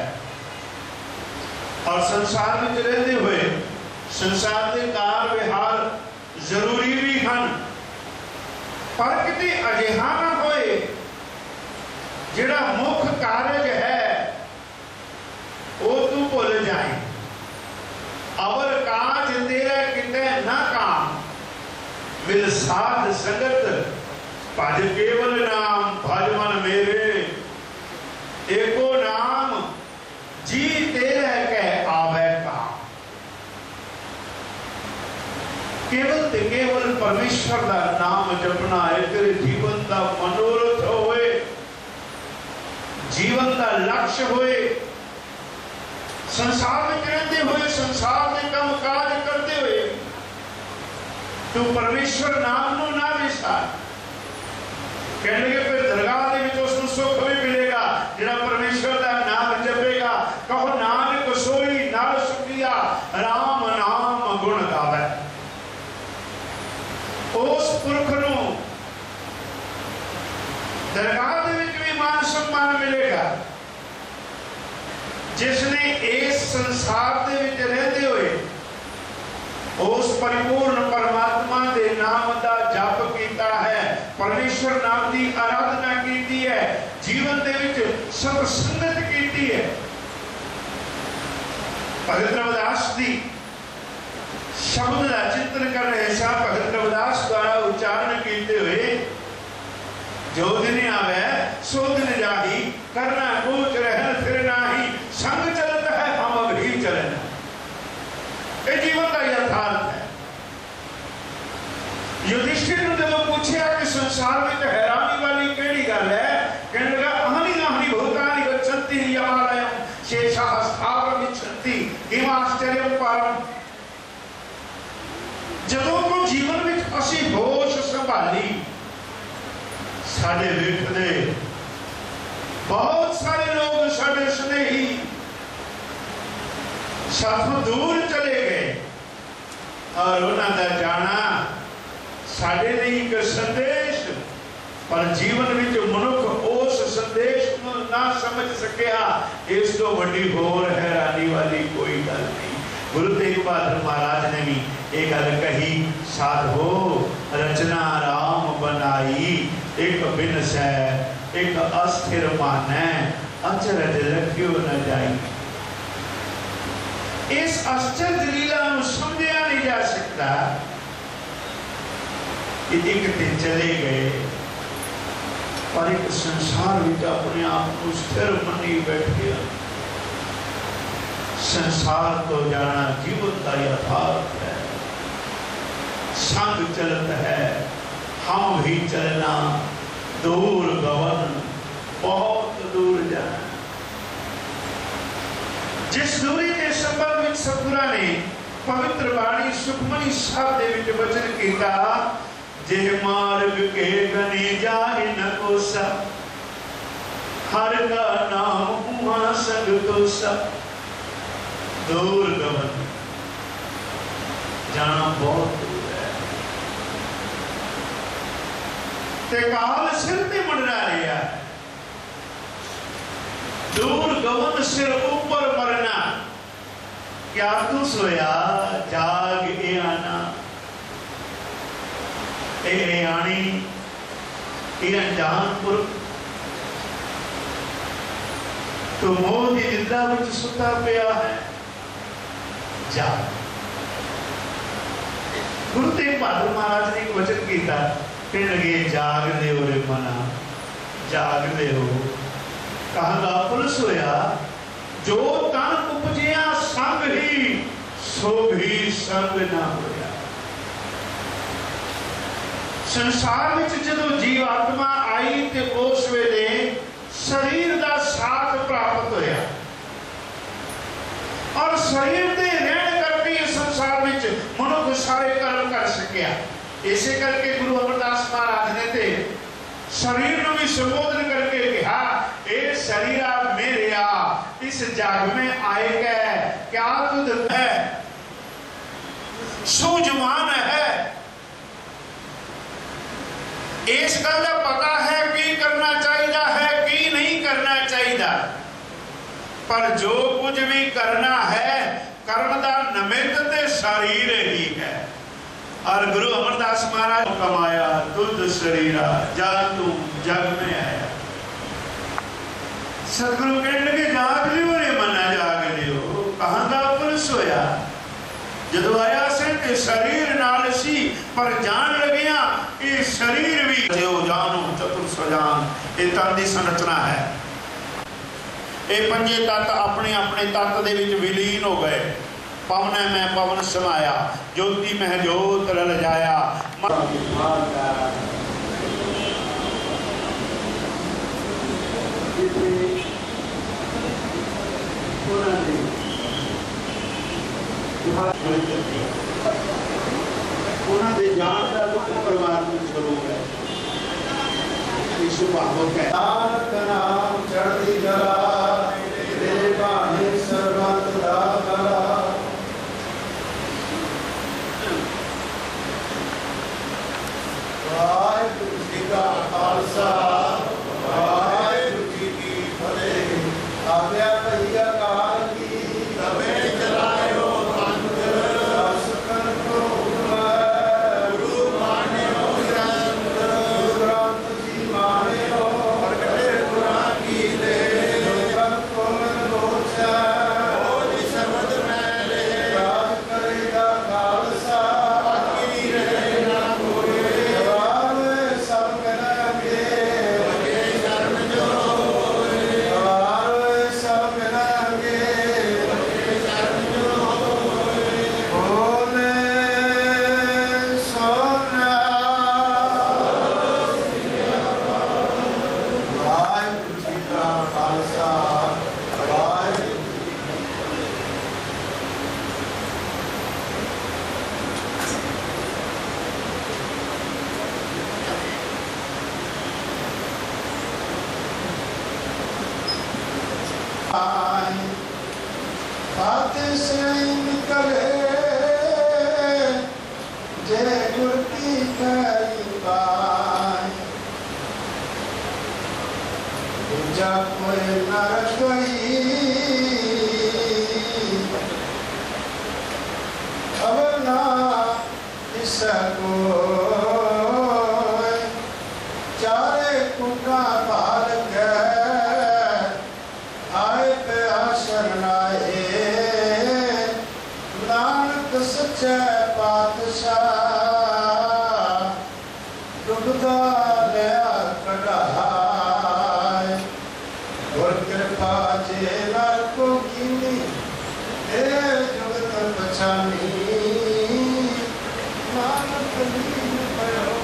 और संसार में रहते हुए संसार के कार विहार जरूरी भी हैं, पर किते अजिहा ना होए जिहड़ा मुख कारज है वो तू भुल जाए। अवर काज तेरा किते ना काम, मिल साध संगत भज केवल नाम। भज मन मेरे एको नाम, जी तेरे के आवे काम। केवल ते केवल परमेश्वर का नाम जपना है, तेरे जीवन का मनोरथ होए, जीवन का लक्ष्य होए। संसार में रहते हुए, संसार में काम काज करते हुए तू परमेश्वर नाम नु ना विसार। कहने के फिर दरगाह दे विच उसनु सुख भी मिलेगा जिहड़ा परमेश्वर दा नाम जपेगा। कहो नानक सोई नर सुखिया, राम नाम गुण गावे। उस पुरख नू दरगाह दे विच भी मान सम्मान मिलेगा जिसने इस संसार दे विच रहते हुए उस परिपूर्ण परमात्मा दे नाम का जप किया है, परमेश्वर नाम की आराधना की है, जीवन दे विच सत्संगत की है। भगत रविदास जी शब्द का चिंतन कर रहे सा, भगत रविदास द्वारा उच्चारण किए हुए, जो दिन आवे सो दिन जाही, करना कुछ रहन फिर नाही, संग चलत है हम अभी चलन। ये जीवन का यथार्थ है। युधिष्ठिर ने जब पूछा कि संसार में तो हैरानी वाली केड़ी गल है, कहने लगा अहनि अहनि भूतानि गच्छन्ति यमालयम शेषाः स्थावरं गच्छन्ति किम आश्चर्यम परम। जदों को जीवन में असी होश संभाली, साडे वेखदे बहुत सारे लोग साडे स्नेही साथों दूर चले गए, और उन्होंने जाना साढ़े लिए एक संदेश, पर जीवन में मनुख उस संदेश को ना समझ सकिया। इस तो बड़ी होर हैरानी वाली कोई गल नहीं। गुरु तेग बहादुर महाराज ने भी एक गल कही, साधो रचना राम बनाई, एक बिनसै एक अस्थिर मानै, अचरज रखियो न जाई। इस आश्चर्य लीला को समझा नहीं जा सकता कि एक दिन चले गए, पर एक संसार में अपने आप को स्थिर मनी बैठ गया। संसार तो जाना जीवन का यथार्थ है, संग चलत है हम भी चलना, दूर गवन बहुत दूर जाना। जिस दूरी के संबंध में सतगुरां ने पवित्र बाणी सुखमनी साहब दे विच वचन कीता, जे मार्ग के गने जाए न कोसा, हर का नाम उहाँ संग तोसा। दूर गवन जाना बहुत दूर है, ते काल सिर ते मंडरा रहा है। दूर गवन सिर ऊपर मरना, क्या तू सोया जाग ए आना। ए आनी ए अनजान पुरख तो मोह की निद्रा में सुता पिया है, जा। गुरु तेग बहादुर महाराज ने एक वचन किया, कहने लगे जाग ले रे मना, जाग ले हो। कहा पुलिस होया, जो तन उपजिया संग ही सो भी संग ना होया। संसार में जो जीव आत्मा आई ते उस वेले शरीर का साथ प्राप्त होया, और शरीर के रहने करके संसार में मनुष्य सारे कर्म कर सकिया। इसे करके गुरु अमरदास महाराज ने ते शरीर को भी संबोधन करके कहा, ए शरीरा मेरिया इस जग में आएगा क्या तुझ है सूझवान है। इस गल का पता है की करना चाहिए है की नहीं करना चाहिए, पर जो कुछ भी करना है करने का निमित्त ते शरीर ही है। और गुरु अमरदास महाराज कमाया तुझ शरीरा जा तू जग में आया। सतगुरु कहने लगे जाग लियो रे मना जाग लियो, कहां का पुलिस होया जदों आया से ते शरीर नाल सी, पर जान लगिया ये शरीर भी जो जानो चतुर सजान, ये तन दी संरचना है। ये पंजे तत्त अपने अपने तत्त दे विच विलीन हो गए। पवन में पवन समाया, ज्योति में ज्योत रल जाया। उन्होंने जान का परिवार में स्वरूप है, यीशु भावक है। नाम चढ़ती जरा तेरे बाणे सर्वंत दाता, वाहिगुरु जी का खालसा वाहिगुरु जी की फतेह। आज्ञा कहिया काल की तबे चलायो पंथ, सकल को गुरु मान्यो ग्रंथ, ग्रंथ जी मान्यो प्रगटे कुरान की ले, लोकन को लोचा ओज शब्द में ले, राज करेगा खालसा बाकी रहे ना कोई, सब करेंगे शरण जो सब करेंगे शरण जो बोले सोना। वाहिगुरु जी का खालसा वाहिगुरु खाते से निकले जय गुरु की बाई, पूजा कोई नर गई अब ना इसको चारे कुटा पाल गए आए पे शरणाए, नानक सच्चे पातशाह डुबदा लिया कढ़ाए, गुर कृपा जे नर को कीनी हे जुगत पछानी, नानक लीन भयो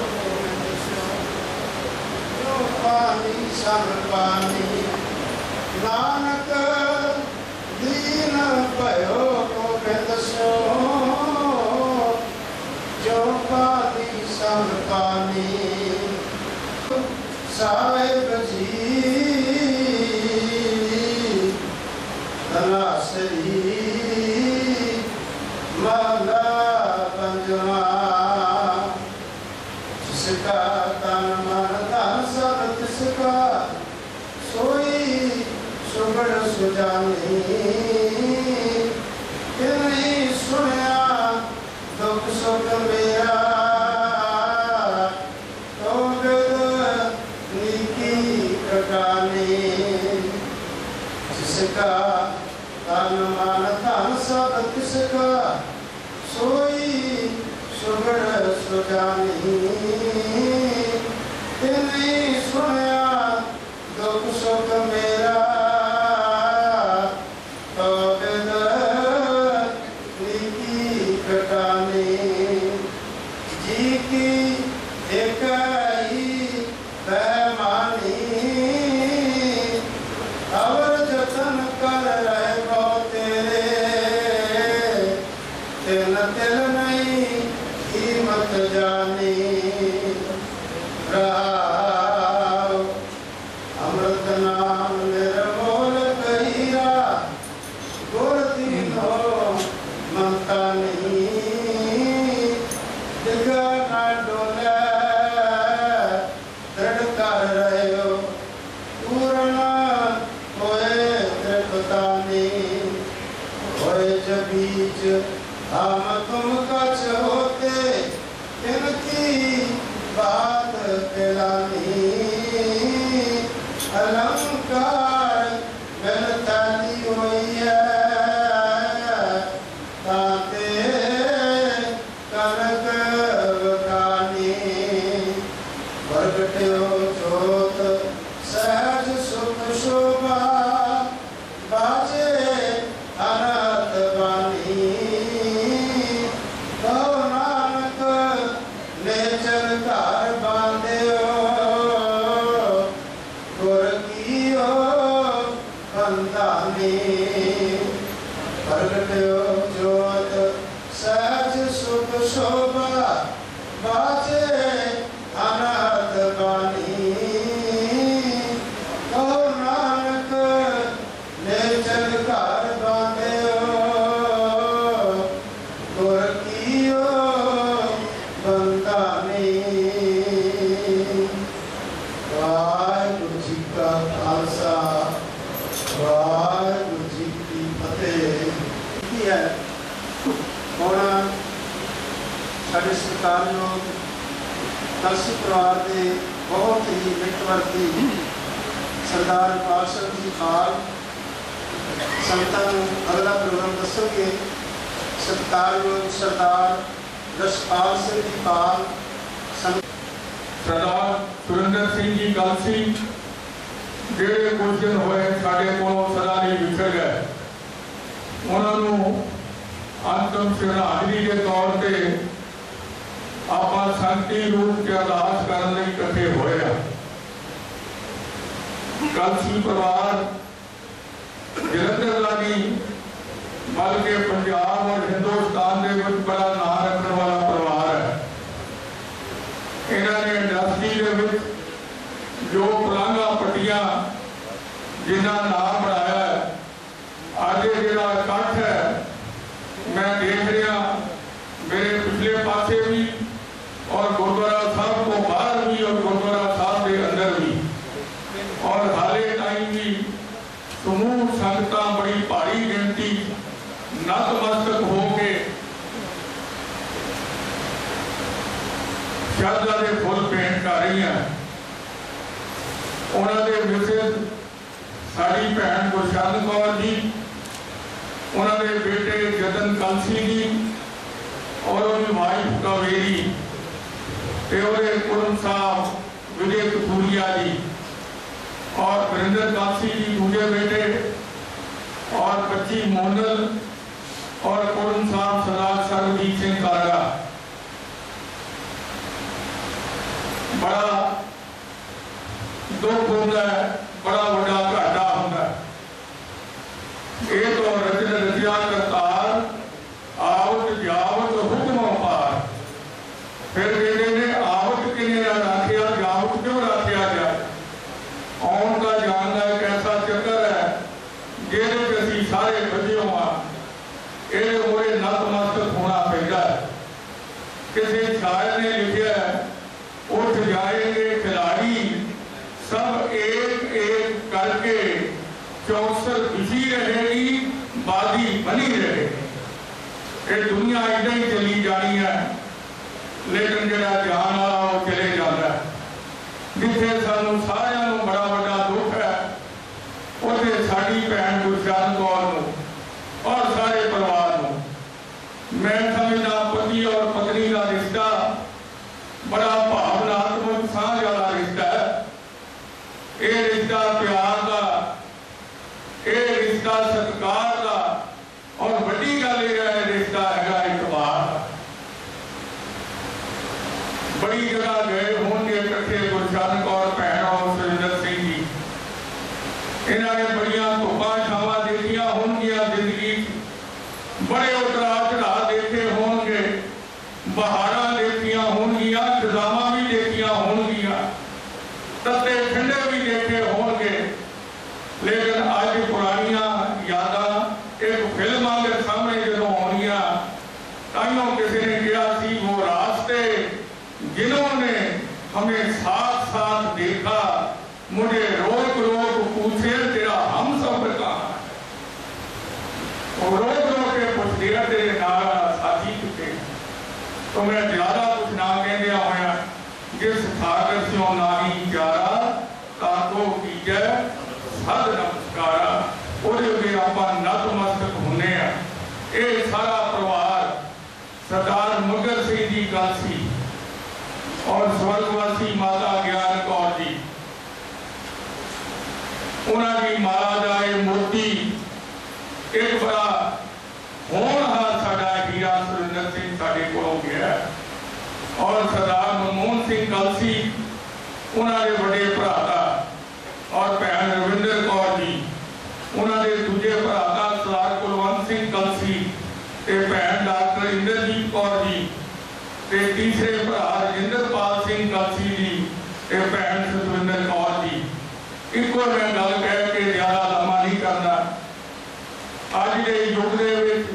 जो पानी सन पानी, नानक दीन भयो गोबिंद सो जो पानी सन पानी। साहिब जी तलासरी माला पंजवा, जिसका तन मन धन सब तिसका सोई सुगड़ सुजानी, नहीं सुनया दुख सुख मेरा तो नीति कटानी, जिसका तन मन धन सब तिसका सोई सुगड़ सुजानी, नहीं सुनया दुख सुख मेरा तो नीति कटानी, जी की एक ही पैमानी, अवर जतन कर रहे गो तेरे, तिल तिल नहीं कीमत जानी, बताने होए जब बीच हम तुम कछ होते इनकी बात कहलानी अलंकार बिन थाली हुई है ताते कनक बखानी प्रगट्यो जोत सहज सुख शोभा बाजे अनहत बानी तो नानक ने चरकार बांधे गुर कियो बंदानी प्रगट्यो जोत सहज सुख शोभा बाजे अनहत बानी तो नानक ने चरकार बांधे गुर कियो बंदानी। वाहिगुरु जी का खालसा वाहिगुरु जी की फतेह है। होना साढ़े सरकारयोग कलसी परिवार के बहुत ही मित्रवरती सरदार पाल जी खाल संतां अगला प्रोग्राम दसोगे। सत्कारयोग सरदार रसपाल सिंह जी पाल सरदार सुरेंद्र सिंह जी कलसी ਜਿਹੜੇ ਕੁਝ ਦਿਨ ਹੋਏ ਸਾਡੇ ਕੋਲੋਂ ਸਦਾ ਲਈ ਵਿਛੜ ਗਏ, ਉਹਨਾਂ ਨੂੰ ਅੰਤਮ ਸ਼ਰਧਾਂਜਲੀ ਦੇ ਤੌਰ ਤੇ ਆਪਾਂ ਸ਼ਾਂਤੀ ਰੂਪ ਚ ਅਰਦਾਸ ਕਰਨ ਲਈ ਇਕੱਠੇ ਹੋਏ ਆ। ਕਲਸੀ ਪਰਿਵਾਰ ਜਲੰਧਰ ਦਾ ਨਹੀਂ ਬਲਕਿ ਪੰਜਾਬ ਔਰ ਹਿੰਦੁਸਤਾਨ ਦੇ ਵਿੱਚ ਬੜਾ ਨਾਂ ਰੱਖਣ ਵਾਲਾ ਪਰਿਵਾਰ ਹੈ। ਇਹਨਾਂ ਨੇ ਇੰਡਸਟਰੀ ਦੇ ਵਿੱਚ जो पलांगा पट्टियां जिन्ना नाम बनाया है, आज जिहड़ा इकट्ठ है मैं देख रहा मेरे पिछले पासे भी और गुरुद्वारा साहब को बाहर भी और गुरुद्वारा साहब के अंदर भी और हाले टाइम भी समूह संगतां बड़ी भारी गिनती नतमस्तक हो के श्रद्धा के फुल भेंट कर रही हैं। उन्होंने मिसेज साड़ी भैन गुरशरण कौर जी, उन्होंने बेटे जतन कलसी जी और उनकी वाइफ कावेरी तेवरे कुरम साहब विजय कपूरिया जी और वरिंदर कलसी जी दूसरे बेटे और बच्ची मोनल और कुरम साहब सरदार सरबजीत सिंह कारा। बड़ा दुख होता है, बड़ा बड़ा घाटा होता है। ये तो रचन रचिया करतार आवत जावत हुक्म पार। फिर कहते ने आवत किने रखिया जावत क्यों रखिया जाए। आउन का जानना एक ऐसा चक्कर है जिहदे असीं सारे बचे हुआ ये मोरे नतमस्तक होना पैदा है। किसी शायर ने लिखा है उठ जाएंगे खिलाड़ी सब एक एक करके 64 बिजी रहेगी बाजी बनी रहे। ये दुनिया इदा ही चली जानी है, लेकिन जरा जान वाला वो चले जाता है। जिथे सानू सारियां नू बड़ा बड़ा दुख है उसे साड़ी भैन गुरशरण कौर नू और सारे परिवार नू मैं समझदा पति और पत्नी का रिश्ता बड़ा भावनात्मक सांझ वाला रिश्ता है। ये रिश्ता प्यार का, ये रिश्ता सत्कार का और बड़ी गल यह रिश्ता है इतबार का। बड़ी जगह गए होंगे इकट्ठे गुरशरण कौर भैन और सुरेंद्र सिंह जी, इन्होंने बड़िया धुप्पा छावां देखिया होंगियां जिंदगी, बड़े उतराव चढ़ाव देखे होंगे, बहारा देखिया होंगियां, खजामा भी देखिया होंगियां, तत्ते ठंडे भी देखे होंगे। लेकिन आज पुरानिया यादा एक फिल्म आगे सामने जो आनिया ताइयों किसी ने किया सी वो रास्ते जिन्होंने हमें साथ साथ देखा, मुझे रोक रोक पूछे तेरा हम सब कहाँ। वो रो रो के पुछदी है तेरे नाल साथी किते। तो मैं ज्यादा कुछ ना कहंदे होया जिस सागर स्यों नागी चारा ताको कीजे सद नमस्कारा ਉਹਦੇ ਅੱਗੇ ਆਪਾਂ ਨਤਮਸਤਕ ਹੁੰਨੇ ਆ। ਇਹ ਸਾਰਾ ਪਰਿਵਾਰ ਸਰਦਾਰ ਮੱਘਰ ਸਿੰਘ ਜੀ ਗਾਸੀ ਔਰ ਸਵਰਗਵਾਸੀ ਮਾਤਾ ਗਿਆਨ ਕੌਰ ਜੀ, ਉਹਨਾਂ ਦੀ ਮਾਲਾ ਦਾ ਇਹ ਮੋਤੀ ਇੱਕ ਬੜਾ ਹੋਣਹਾਰ ਸਾਡਾ ਹੀਰਾ ਸੁਰਿੰਦਰ ਸਿੰਘ ਸਾਡੇ ਕੋਲੋਂ ਗਿਆ। ਔਰ ਸਰਦਾਰ ਮਨਮੋਹਨ ਸਿੰਘ ਗਾਸੀ ਉਹਨਾਂ ਦੇ ਵੱਡੇ ਭਰਾ ਦਾ, ਔਰ ਭੈਣ ਰਵਿੰਦਰ ਕੌਰ ਜੀ उन्होंने दूजे भरा का सरदार कुलवंत सिंह कलसी ते भैन डॉक्टर इंद्रजीत कौर जी ते तीसरे भरा रजिंदरपाल सिंह कलसी जी ते भैन सतविंदर कौर जी। इको मैं गल कह के ज्यादा लम्बा नहीं करना। अज के युग दे विच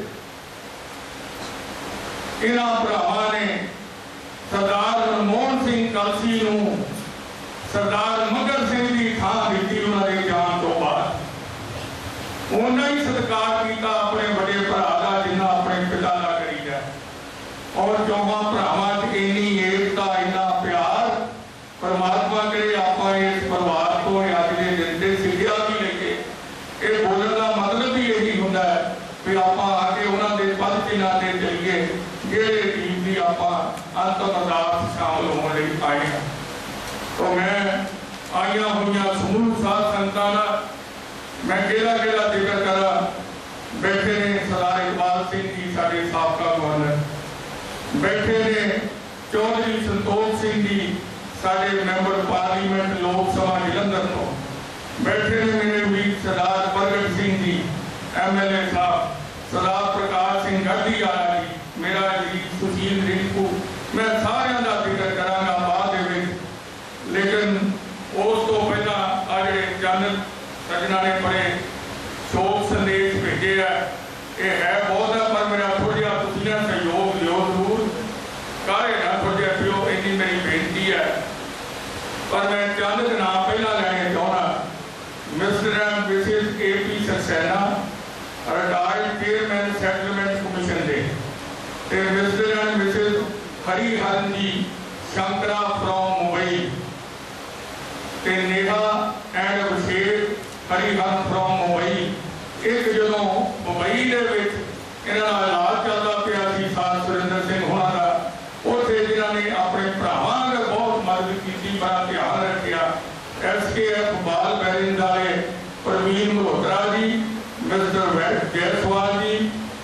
इन्हां भरावां ने सरदार मनमोहन सिंह कलसी नूं सरदार मगर सिंह की थां दी उन्होंने जान तो बाद। उन्हें ही सत्कार किया अपने बड़े भरा का जिन्ना अपने पिता का करीदा। और चौहां भरावां च इन्नी एकता इन्ना प्यार परमात्मा करे आपां इस परिवार को अज के दिन से सिद्धिया भी लेके ये बोलने का मतलब भी यही हुंदा है कि आपां आके उन्होंने दे पद चिन्हां ते चलीए जिहड़े टीम की आपां अंतिम अरदास शामिल होने लई आए हैं। तो मैं आईयां हुईयां समूह साध संतां दा मैं केला जिक्र करा। बैठे ने सरदार इकबाल सिंह जी साडे साबका गवर्नर, बैठे ने चौधरी संतोष सिंह जी साडे मैंबर पार्लीमेंट लोक सभा जलंधर तो, बैठे ने मेरे वीर सरदार प्रगट सिंह जी MLA साहब, सरदार प्रकाश सिंह गाधी आला जी, मेरा जी सुशील रिंकू। मैं सारियां दा जिक्र करांगा बाद दे विच, लेकिन उस तो पहला आ जिहड़े जन सजना ने बड़े शोक संदेश भेजे है, ये है बहुत है पर मेरा थोड़ा जिहा तुसीं सहयोग लियो जरूर, कारे ना थोड़ा जिहा पियो, इन्नी मेरी बेनती है। पर मैं चंद नाम पहला लैने चाहना। Mr and Mrs AP Saxena retired chairman settlement commission दे, ते Mr and Mrs Hariharan ji Shankara from Mumbai, ते नेहा एंड अभिषेक हरिहरन फ्रॉम मुंबई। एक जो मुंबई के इन्होंने इलाज चलता पाया सी सार सुरिंदर सिंह होना का, उत्थे जिन्होंने अपने भरावां अगर बहुत मदद की, बड़ा ध्यान रखा। SKF बाल बैरिंग वाले प्रवीण मल्होत्रा जी, मिस्टर जयसवाल जी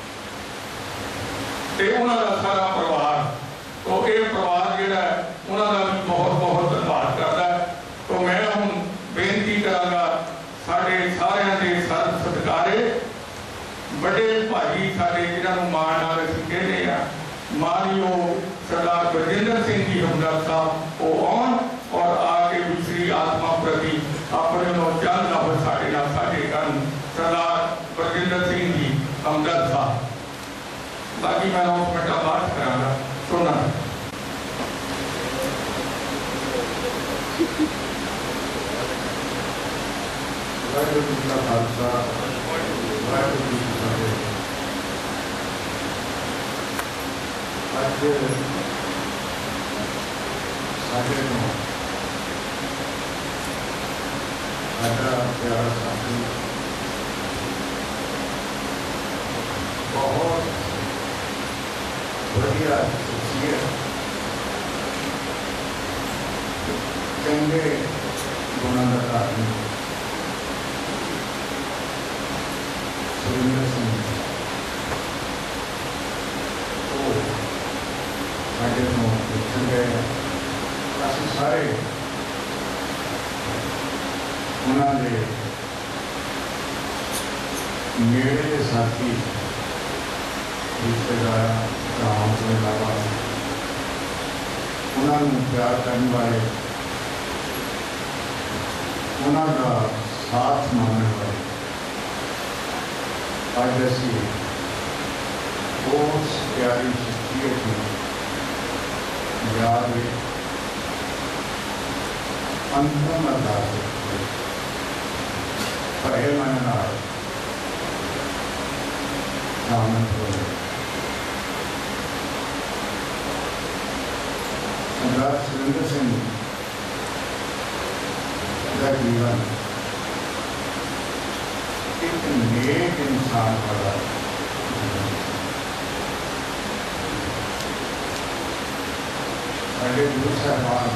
ते उन्होंने सारा परिवार। तो ये परिवार जिहड़ा उन्होंने भी बहुत बहुत धन्यवाद करता है। तो मैं हुण बेनती करांगा साडे सारियां दे सर सत्कारे बड़े भाई साडे जिन्हां नूं माण नाल असीं कहने आ, मानयोग सरदार बलजिंदर सिंह जी हमदर्द साहब, वो आउण और आके दूसरी आत्मा प्रति अपने नूं चंद लफ्ज़ साडे नाल साझे करन। सरदार बलजिंदर सिंह जी हमदर्द साहब। बाकी मैं अनाउंसमेंट बाद करांगा। सुना वाहिगुरू जी का खालसा वाहिगुरू जी की फतेह। अज साडे नूं साडा प्यारा साथी बहुत बढ़िया शख्सियत, चंगे गुणां दा धारनी सुरिंदर सिंह वो साढ़े नौ देखन गए। असीं सारे उन्होंने नेड़े के साथी रिश्तेदार भरावां तो इलावा उन्होंने प्यार करने वाले, उन्होंने साथ मानने वाले अज असी उस प्यारी शख्सियत याद में अंतिम अरदास भरे मन शामिल होए। सरदार सुरेंद्र सिंह का जीवन एक नेक इंसान वाला साढ़े गुरु साहबान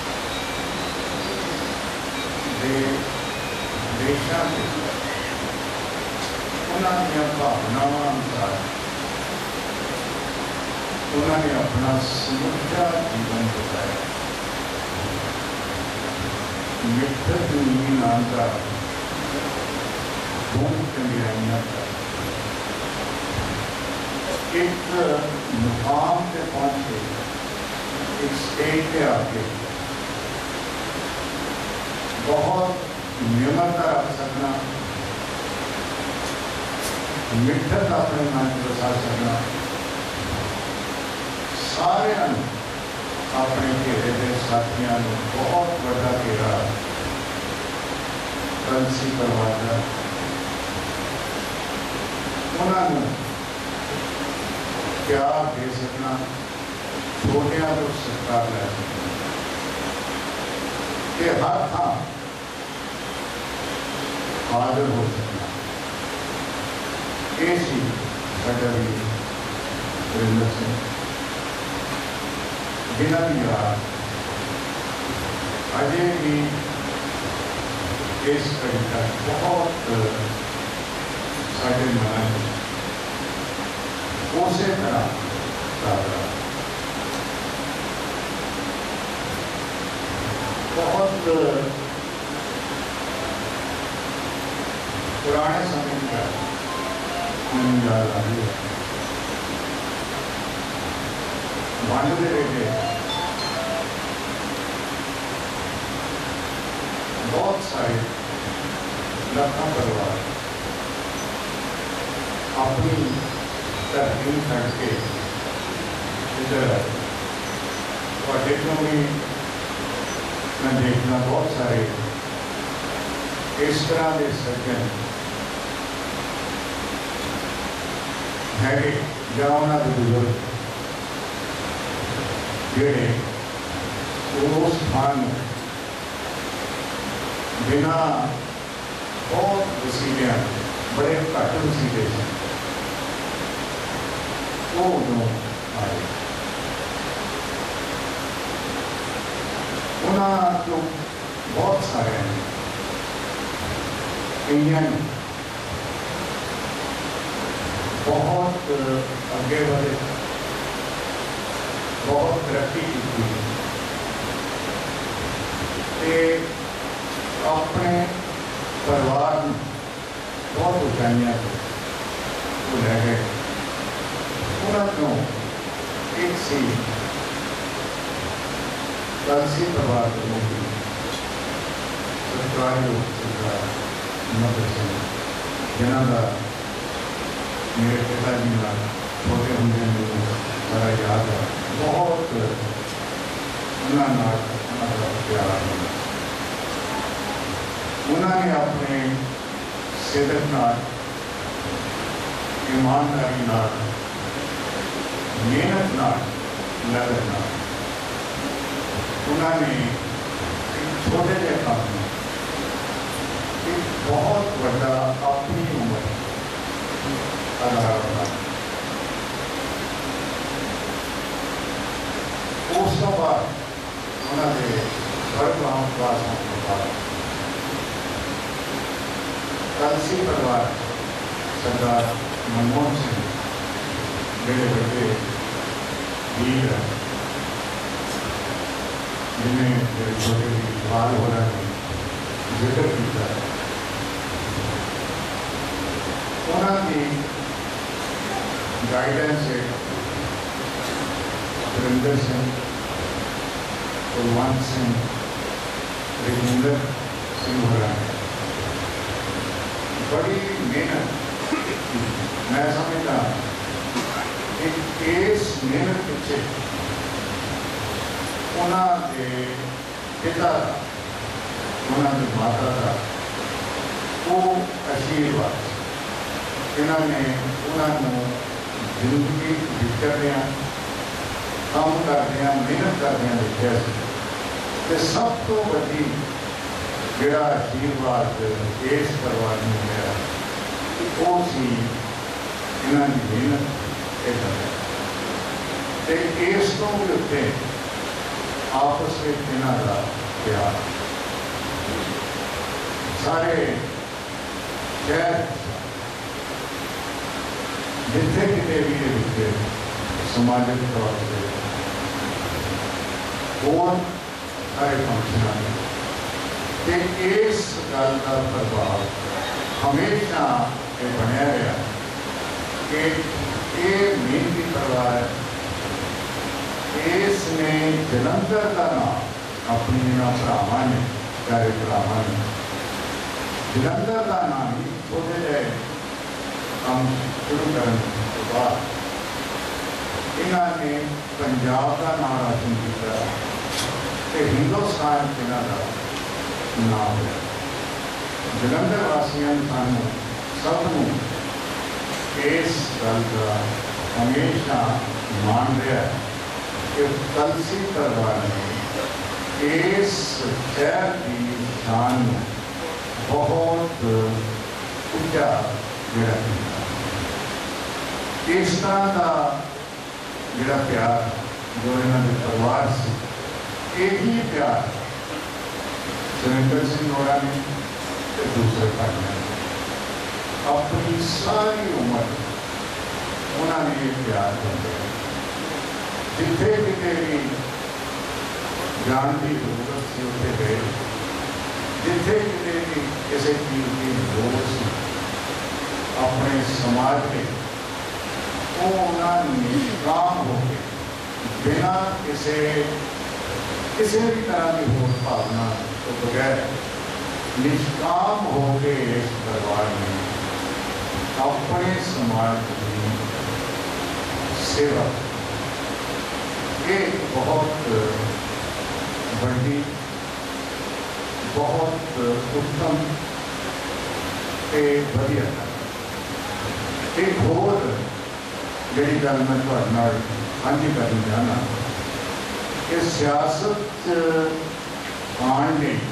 देशा उन्होंने भावनावां अनुसार उन्होंने अपना समूचा जीवन बिताया। मिठत नीनान का खूब चंगियाइयां का एक मुकाम पे पहुंचे, एक स्टेज पे आके बहुत नियमता रख सकना, मिठत अपने मन में बसा सकना, सारे अपने घेरे के साथियों को बहुत बड़ा घेरा कलसी करवाता, उन्होंने प्यार दे सकना, छोटिया को सत्कार ले सकना, कि हर थां हाजिर हो सकना। ये सी साडा भी सुरेंद्र सिंह जिन्हां दी याद अजे भी इस घड़ी तक बहुत साडे मनां उस तरह ताज़ा बहुत पुराने समय का मैंने याद आ रही है। वंड के वेले बहुत सारे लाखों परिवार अपनी धरती छड़ के इधर आए। वाटे को भी मैं देखना बहुत सारे इस तरह के सज्जन है या उन्होंने बुजुर्ग जोड़े उस स्थान बिना बहुत वसीलियां बड़े घट वसीले वो उदों आए। उन्होंने तो बहुत सारे कईयां बहुत अगे बढ़े, बहुत तरक्की की, अपने परिवार बहुत ऊंचाइयां को लै गए। उन्होंने एक सी कलसी परिवार को सरकारी सरकार मदद सिंह जिन्हों का मेरे पिताजी का छोटे होंगे बड़ा याद है। बहुत उन्होंने प्यार उन्होंने अपने सिदक नाल, ईमानदारी नाल, मेहनत नाल, लगन नाल उन्होंने एक छोटे जे काम में एक बहुत बड़ा अपनी उम्र आधार बना। उस बाद उन्होंने स्वर्गवास होने के बाद कलसी परिवार सरदार मनमोहन सिंह मेरे बड़े वीर है, जिन्हें मेरे छोटे बाल हो रहा है जिक्र किया। उन्होंने गाइडेंस से सुरेंद्र सिंह, कुलवंत सिंह, रजिंदर सिंह हो रहा है बड़ी मेहनत। मैं समझता कि इस मेहनत पिछे उन्होंने पिता का, उन्होंने माता का वो आशीर्वाद इन्होंने उन्होंने जिंदगी विचरदियाँ काम करदियाँ मेहनत करदियाँ देखा तो सब तो वड्डी जिहड़ा आशीर्वाद इस परिवार में मिला वो सी इन्हों की मेहनत इस तो भी उत्ते आपस में इन्हों का प्यार सारे शहर जिथे किते भी समाजिक तौर पर और सारे फंक्शन इस गल का प्रभाव हमेशा ये बनया रहा कि ये मेहनती परिवार इसने जलंधर का नाम अपनी भरावान ने प्यारे भरावान ने जलंधर का नाम ही छोटे जहे काम शुरू करने के बाद इन्होंने पंजाब का नाम रोशन किया तो हिंदुस्तान इन्हों का नाम है जलंधर वासियों सानू सबनों इस गल का हमेशा मान रहा है कि कलसी परिवार ने इस शहर की शान बहुत ऊंचा जोड़ा इस तरह का जोड़ा प्यार जो इन्होंने परिवार से यही प्यार सुरेंद्र सिंह अरोड़ा ने दूसरे पार्टनर अपनी सारी उम्र उन्होंने ये प्यार कर जिथे किते भी जान की जरूरत से उत्थे गए जिथे किते भी किसी चीज की लोड़ सी अपने समाज के वो उन्होंने काम हो गए बिना किसी भी तरह की होर भावना तो बगैर निष्काम हो गए इस परिवार में अपने समाज की सेवा एक बहुत बड़ी बहुत उत्तम वधिया एक होर जी गल मैं साझी करना चाहना कि सियासत आने ने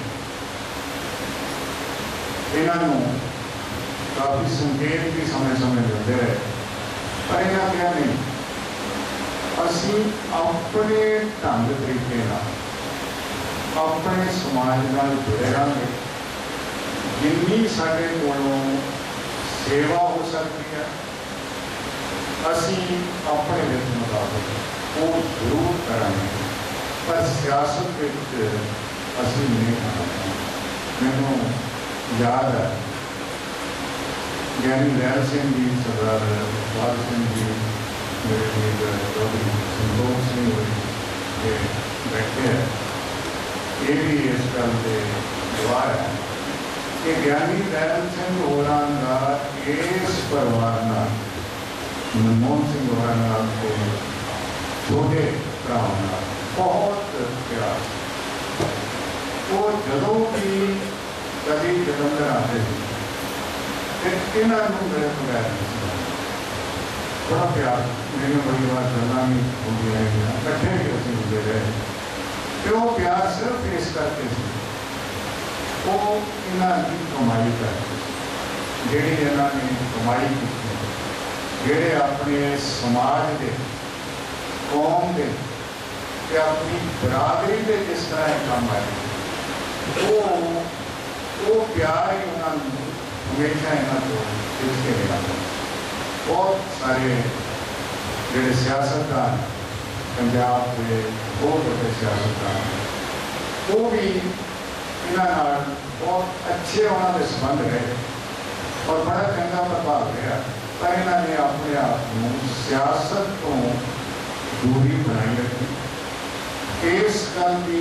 इन्हों काफ़ी संकेत भी समय समय मिलते रहे पर इन्हें क्या नहीं असी अपने ढंग तरीके अपने समाज नाल जुड़े रहेंगे जिन्नी साडे कोलों सेवा हो सकती है असी अपने विच मुताबिक वो जरूर करांगे पर सियासत असी नहीं करांगे मैनू याद है ज्ञानी लैल सिंह जी सरदार जसपाल सिंह जी मेरे चौधरी संतोष सिंह के बैठे हैं ये भी इस गल के गवाह है कि ज्ञानी लैल सिंह होरां दा इस परिवार नाल मनमोहन सिंह होरां नाल ते छोटे भरावां नाल बहुत प्यार वो जदों भी कभी जलंधर आते थे इन्होंने मेरे बगैर बड़ा प्यार मेरे बड़ी बार गल्लां भी होंदी रही कट्ठे भी असीं होंदे रहे तो वो प्यार सिर्फ इस करके वो इन्हों की कमाई करते जी इन्होंने कमाई की जेड़े अपने समाज के कौम के अपनी बरादरी के जिस तरह काम आए वो प्यार ही उन्होंने हमेशा इन्हों को खिंच के मिला बहुत सारे जोड़े सियासतदान पंजाब के बहुत बड़े सियासतदान वो भी इन्होंने बहुत अच्छे उन्होंने संबंध रहे और बड़ा चंगा प्रभाव रहा पर इन्होंने अपने आप को सियासत तो दूरी बनाई रखी इस गल की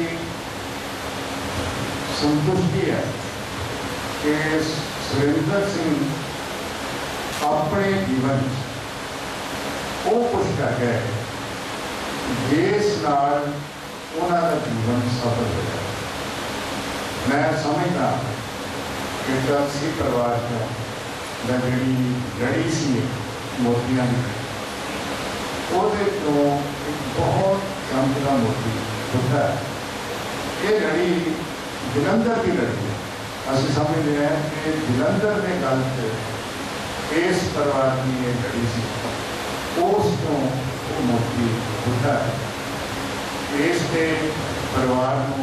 संतुष्टि है कि सुरेंद्र सिंह अपने जीवन वो कुछ कर गए जिस नाल उन्होंने जीवन सफल हो गया मैं समझता कि कलसी परिवार का जी लड़ी सी मोतियां की वो तो एक बहुत चमकदा मोती होता है। ये लड़ी जलंधर की लड़ी है। असं समझते हैं कि जलंधर के गल इस परिवार की ये लड़ी सी उस तो वो मोती होता है। इसके परिवार को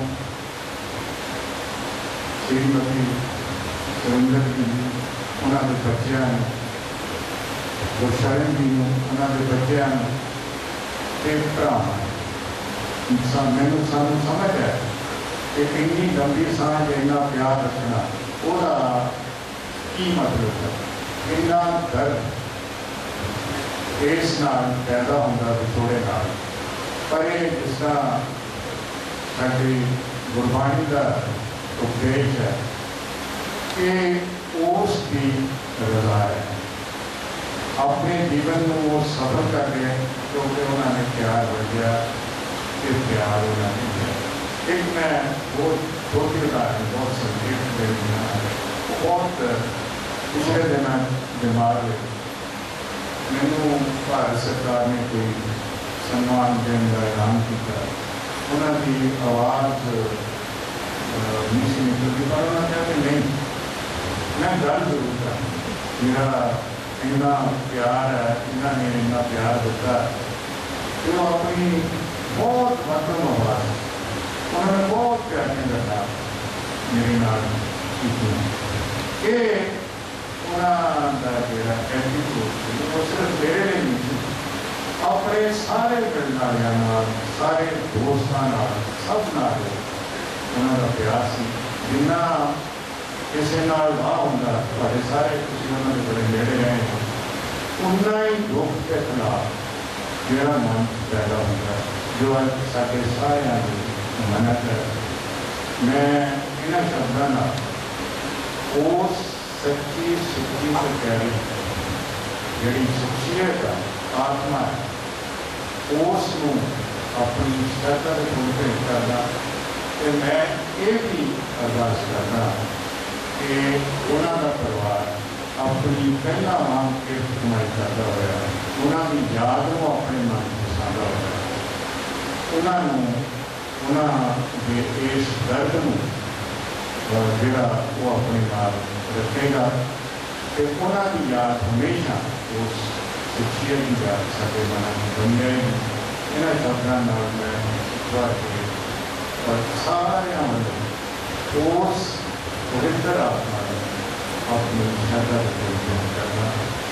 श्रीमती सुरेंद्र जी उन्होंने बच्चों गुरशरण जी उन्होंने बच्चों भरा मैनू सानू समझ है कि इन्नी लंबी सांझ इन्ना प्यार रखना वह की मतलब है। इन्ना दर्द इस नाल पैदा होंदा विछोड़े नाल, पर यह जिस तरह साडी गुरबाणी का उपदेश है कि उसकी रजा है अपने जीवन में वो सफल कर रहे हैं क्योंकि उन्होंने प्यार बढ़िया फिर प्यार उन्होंने दिया। एक मैं बहुत छोटी उदाहरण बहुत संक्षेप में बहुत पिछले दिन बीमार हुए मैनू भारत सरकार ने कोई सम्मान देने का ऐलान किया। उन्होंने आवाज़ नहीं सी निकलती पर उन्होंने कहा कि नहीं मैं गल जरूर कर मेरा इन्ना प्यार है इन्होंने इन्ना प्यार दिता तो अपनी बहुत मध्यम आवाज़ उन्होंने बहुत प्यार करना मेरे नाल ये उन्होंने जोड़ा एटीट्यूड वो सिर्फ मेरे लिए नहीं थी अपने सारे मिलने सारे दोस्तों सब नाल उन्होंने प्यार से जिन्ना किसी नाल वाह होंगे थोड़े सारे तुम उन्होंने बड़े नेड़े रहे हो उन्ना ही दुख के खिलाफ जो मन पैदा होता जो अज साढ़े सारे मनत है। मैं इन्होंने शब्दों उस सच्ची सुची से प्यारी जी शख्सियत है आत्मा है उस अपनी श्रद्धा के गुण भेंट करना तो मैं ये भी अरदास करना कि उन्होंने परिवार अपनी पहला वांग किरत कमाई करता होया उन्होंने याद को अपने मन पसंदा होया उन्होंने इस दर्द में जोड़ा वो अपने नाल रखेगा तो उन्होंने याद हमेशा उस शख्सियत की याद साढ़े मन में बन जाएगी। इन्होंने शब्दों मैं और सारे उस पवित्र आत्मा अपनी श्रद्धा करना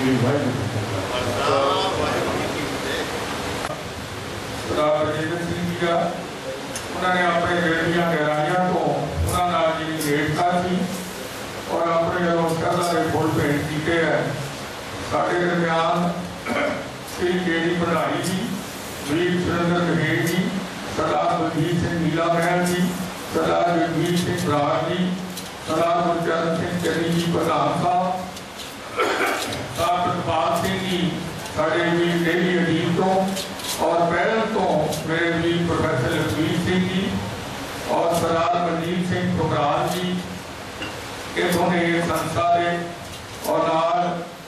सरदार बलजिंदर सिंह जी का उन्होंने अपने बेटियां गहराइयां को उन्होंने जी भेंटता सी और अपने जो श्रद्धा के फुल भेंट किए है साढ़े दरम्यान श्री केडी भंडारी जी वीर सुरेंद्र कहेर जी सरदार बलजीत सिंह नीला महल जी सरदार जगवीर सिंह बराड़ जी सरदार गुरचरण सिंह चन्नी जी प्रधान साहब सरदार प्रतपाल सिंह जी साढ़े वीर डेली अजीत तो और पहल तो मेरे वीर प्रोफेसर लखवीर सिंह जी और सरदार मनजीत सिंह ठुकराल जी इतों ने संस्था दे और नाल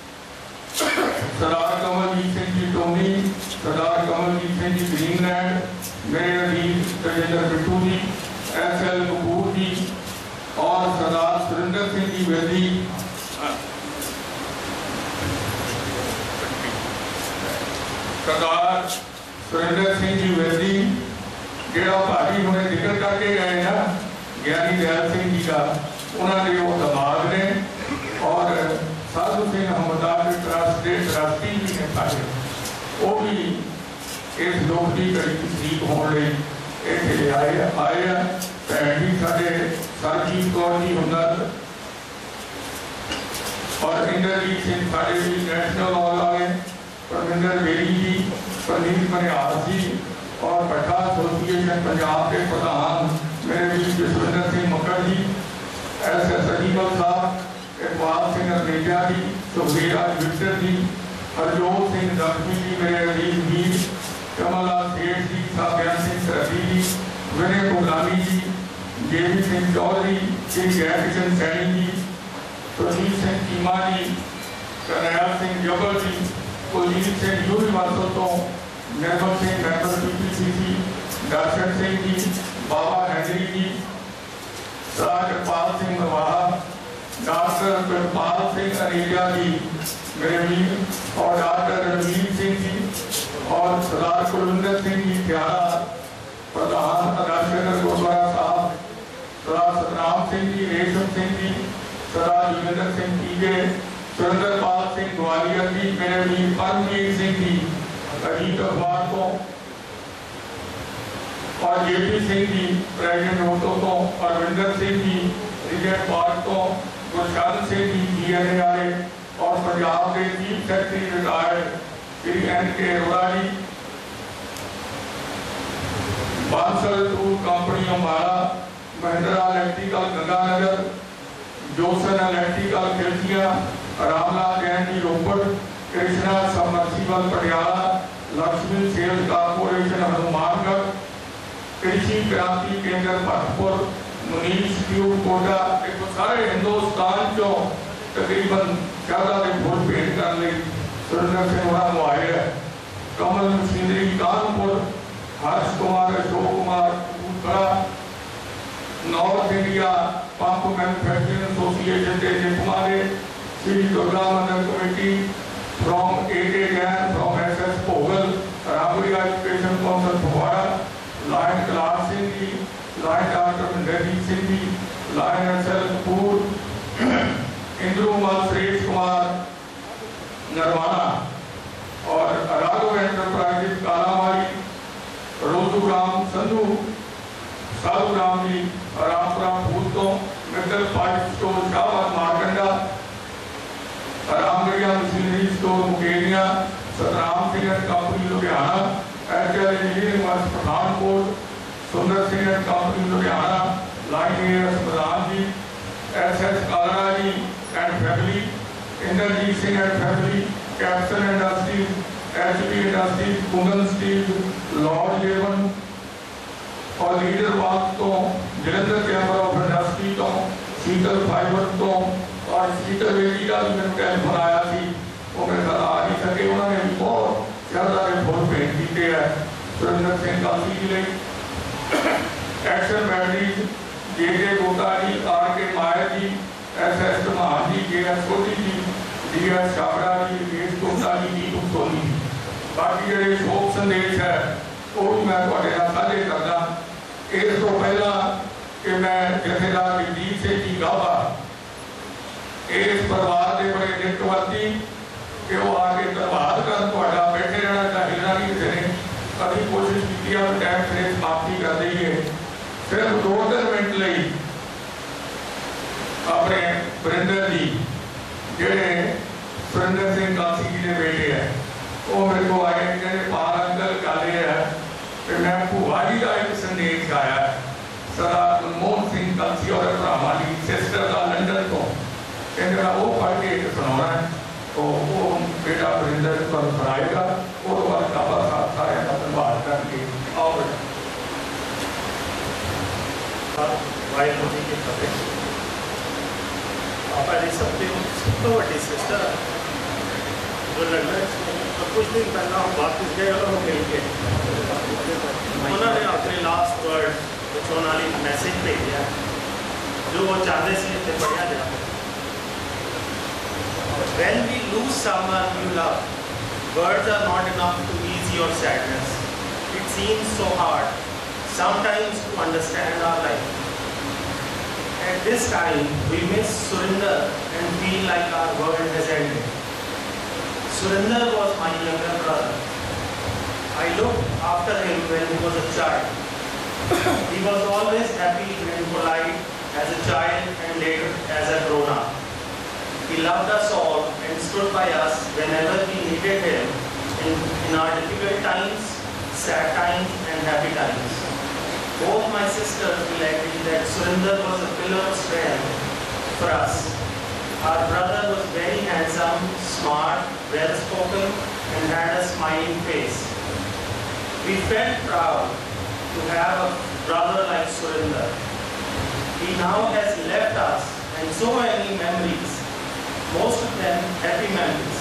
सरदार कमलजीत सिंह जी टोनी सरदार कमलजीत सिंह जी ग्रीनलैंड मेरे अजीत राजेंद्र बिट्टू जी SL कपूर जी और सरदार सुरेंद्र सिंह जी बेदी सरदार सुरेंद्र सिंह जी बेदी जोड़ा भाजी हमने जिक्र करके गए ना ज्ञानी दयाल सिंह जी का उन्होंने वो दमाग ने और साधु सिंह हमदार ट्रस्ट के ट्रस्टी भी ने सारे वो भी इस दुख की घड़ी ठीक होने इतने आए भैन जी साढ़े सरजीत कौर जी हमदर्द और इंद्रजीत सिंह साढ़े भी नेशनल लॉ वाले परमिंदर बेरी जी परनीत मनिहार जी और भट्टा एसोसिएशन पंजाब के प्रधान मेरे भी जसविंदर सिंह मक्कड़ जी SS अजीमल साहब इकबाल सिंह अरनेजा जी सुखबीर विक्टर जी हरजोत सिंह दक्षमी जी मेरे अजीज वीर कमललाल सेठ जी साबियान सिंह सरदी जी विनय गुलामी जी JB सिंह चौधरी श्री जय किशन सैनी जी सुरजीत सिंह चीमा जी करनैल सिंह जब्बल जी, कुलजीत सिंह यूनिवर्सल तो, Nirmal Singh member PPCC, Darshan Singh ji, Baba Handri ji, Sardar Kripal Singh Marwaha, doctor Kripal Singh Areja ji मेरे वीर, और डॉक्टर रणवीर सिंह जी, और सरदार कुलविंदर सिंह जी प्यारा, प्रधान अदालत गुरुद्वारा साहब, सरदार सतनाम सिंह जी, रेशम सिंह जी, सरदार युगेंद्र सिंह कीगे, सुरेंद्रपाल सिंह ग्वालियर जी मेरे वीर, परमजीत सिंह जी अजीत अखबार को, और JP सिंह जी प्रेसिडेंट होटो तो, अरविंदर सिंह जी रिजेंट पार्क तो, गुरशरण सिंह जी GNA वाले, और पंजाब के chief secretary retired Shri NK Arora ji, Bansal tour company Ambala, Mahindra electrical Ganganagar, Josan electrical Khilchiya, Ramlal Jain ji Ropar, Krishna submersible Patiala, Lakshmi sales corporation Hanumangarh, Krishi Kranti केंद्र भरतपुर, मुनीश ट्यूब कोटा, एक सारे हिंदुस्तान चो तकरीबन 14 के फुल भेंट कर ले सुरेंद्र सिंह होना आए है। Kamal machinery Kanpur, Harsh Kumar, Ashok Kumar Kookda, North India pump manufacturing association के जिम्मेदार, Shri Durga Mandir committee from AK Jain, from SS Bhogal, Rampuri education council Phagwara, lion Kalar Singh ji, lion doctor Manjit Singh ji, lion SL Kapoor, Indrumal Suresh Kumar Narwana, और Raghav enterprises Kalawadi, Rojuram Sandhu, Sadhu Ram ji Rampura Phul, Mittal pipe store Shahabad Markanda, Ramgarhia machinery store Mukerian, Satram Singh and company Ludhiana, HL engineering works Pathankot, Sundar Singh and company Ludhiana, lion AS Pradhan ji, SS Kalra ji and family, Inderjit Singh and family, Capson industries, HB industries, Kundan steel, lord Leven, और leader वाक तो, Jalandhar chamber of industry तो, शीतल fibre तो, और शीतल बेटी का भी मैंने telephone आया थी, वो मेरे साथ आ नहीं सके, उन्होंने भी बहुत ज़्यादा रिपोर्ट भेंट की है सुरेंद्र सिंह काशी जी ने। एक्शन बैटरीज JJ गोटा जी, RK माया जी, SS महान जी, JS सोनी जी, DS छाबड़ा जी, रेश गोटा जी, दीपक सोनी जी। बाकी जो शोक संदेश है वो भी मैं साझे करदा। इस तो पहला कि मैं जथेदार जगजीत सिंह जी गाबा इस परिवार के बड़े निकटवर्ती कि वो आके धन्यवाद कर बैठे रहना का हिलना नहीं किसी ने कभी कोशिश की टाइम से समाप्ति कर दईए। सिर्फ 2-3 मिनट ਲਈ अपने वरिंदर जी ਜਿਹੜੇ सुरेंद्र सिंह कासी जी के बेटे है वो मेरे को आए कहते पाल अंकल गल ये है कि मैं भूआ जी का एक संदेश आया सरदार मनमोहन सिंह कासी और भरावां की सिस्टर का लंदन तो कहते मैं वो पढ़ के सुनाना है तो वो बेटा वरिंदर पर सुनाएगा और बाद काबा साहब सारे का धन्यवाद करके आओ वाहिगुरू जी की फतेह। आप सब तो वड्डी सिस्टर जो लंदन कुछ दिन पहला हम वापस गए और वो मिल गए उन्होंने अपने लास्ट वर्ड कुछ उन्होंने मैसेज भेजा जो वो चाहते थे इतने पढ़िया जाए। When we lose someone you love, words are not enough to ease your sadness. It seems so hard sometimes to understand our life. At this time, we miss Surinder and feel like our world has ended. Surinder was my younger brother. I looked after him when he was a child. He was always happy and polite as a child and later as a grown-up. He loved us all and stood by us whenever we needed him in our difficult times, sad times and happy times. Both my sisters will agree that Surinder was a pillar of strength for us. Our brother was very handsome, smart, well-spoken and had a smiling face. We felt proud to have a brother like Surinder. He now has left us and so many memories. most of them happy memories.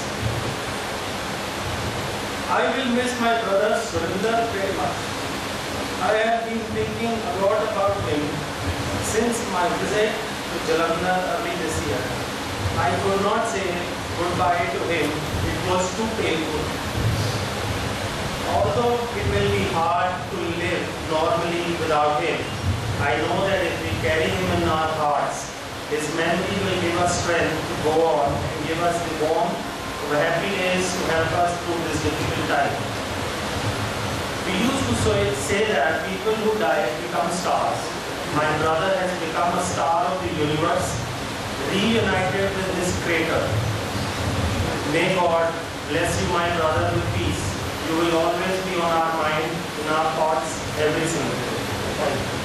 I will miss my brother Surinder very much. I have been thinking a lot about him since my visit to Jalandhar early this year. I could not say goodbye to him. It was too painful. Although it will be hard to live normally without him, I know that if we carry him in our hearts, his memory will give us strength to go on and give us the warmth of happy days to help us through this difficult time. We used to say that people who die become stars. My brother has become a star of the universe, reunited with his creator. May God bless you, my brother, with peace. You will always be on our mind, in our thoughts, every single day. Thank you.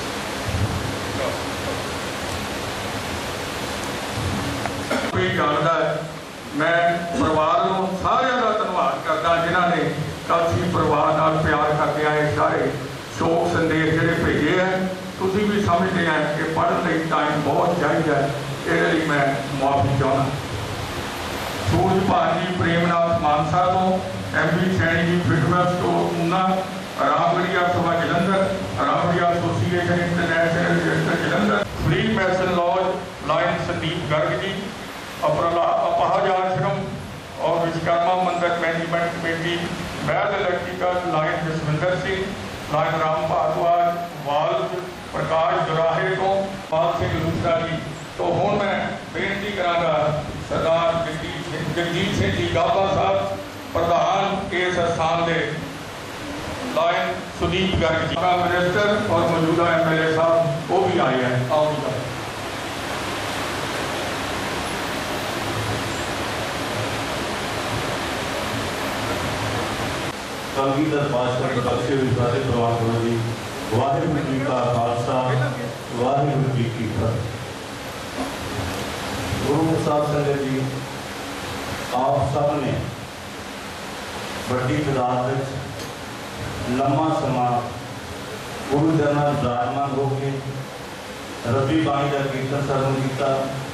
ਵੀ ਜਾਣਦਾ ਹੈ। ਮੈਂ ਪਰਿਵਾਰ ਨੂੰ ਸਾਰਿਆਂ ਦਾ ਧੰਨਵਾਦ ਕਰਦਾ ਜਿਨ੍ਹਾਂ ਨੇ ਕਲਸੀ ਪਰਿਵਾਰ ਨਾਲ ਪਿਆਰ ਕਰਦੇ ਆਏ ਸਾਰੇ ਸ਼ੋਕ ਸੰਦੇਸ਼ ਜਿਹੜੇ ਭੇਜੇ ਹੈ। ਤੁਸੀਂ ਵੀ ਸਮਝਦੇ ਆ ਕਿ ਪੜ੍ਹਨ ਲਈ ਟਾਈਮ ਬਹੁਤ ਚਾਹੀਦਾ ਹੈ, ਇਹਦੇ ਲਈ ਮੈਂ ਮੁਆਫੀ ਚਾਹੁੰਦਾ। ਸੂਰਜ ਭਾਜੀ ਪ੍ਰੇਮਨਾਥ ਮਾਨਸਾ ਤੋਂ, MB ਸੈਣੀ ਜੀ ਫਿਟਨੈਸ ਤੋਂ Una, Ramgarhia Sabha Jalandhar, Ramgarhia association international Jalandhar, free mason lodge lion Sandeep Garg ji, अपहज आश्रम और Vishwakarma Mandir management committee, Mahal electrical lion Jaswinder Singh, lion Ram Bhardwaj, valve Prakash दुराहे तो पाल सिंह लूथरा जी। तो हूँ मैं बेनती करांगा सरदार जगजीत सिंह जी गाबा साहब प्रधान इस स्थान के, लाइन सुदीप गर्ग जी का मिनिस्टर और मौजूदा MLA साहब वो भी आए हैं। आओ जी। कलगीधर पातशाह के बख्शे हुए सारे प्रवान करो जी। वाहिगुरू जी का खालसा, वाहिगुरू जी की फतेह। गुरु साहब संगत जी, आप सब ने बड़ी तादाद में लम्मा समा गुरु चरणों विराजमान होकर रबी बाणी का कीर्तन सरवण किया।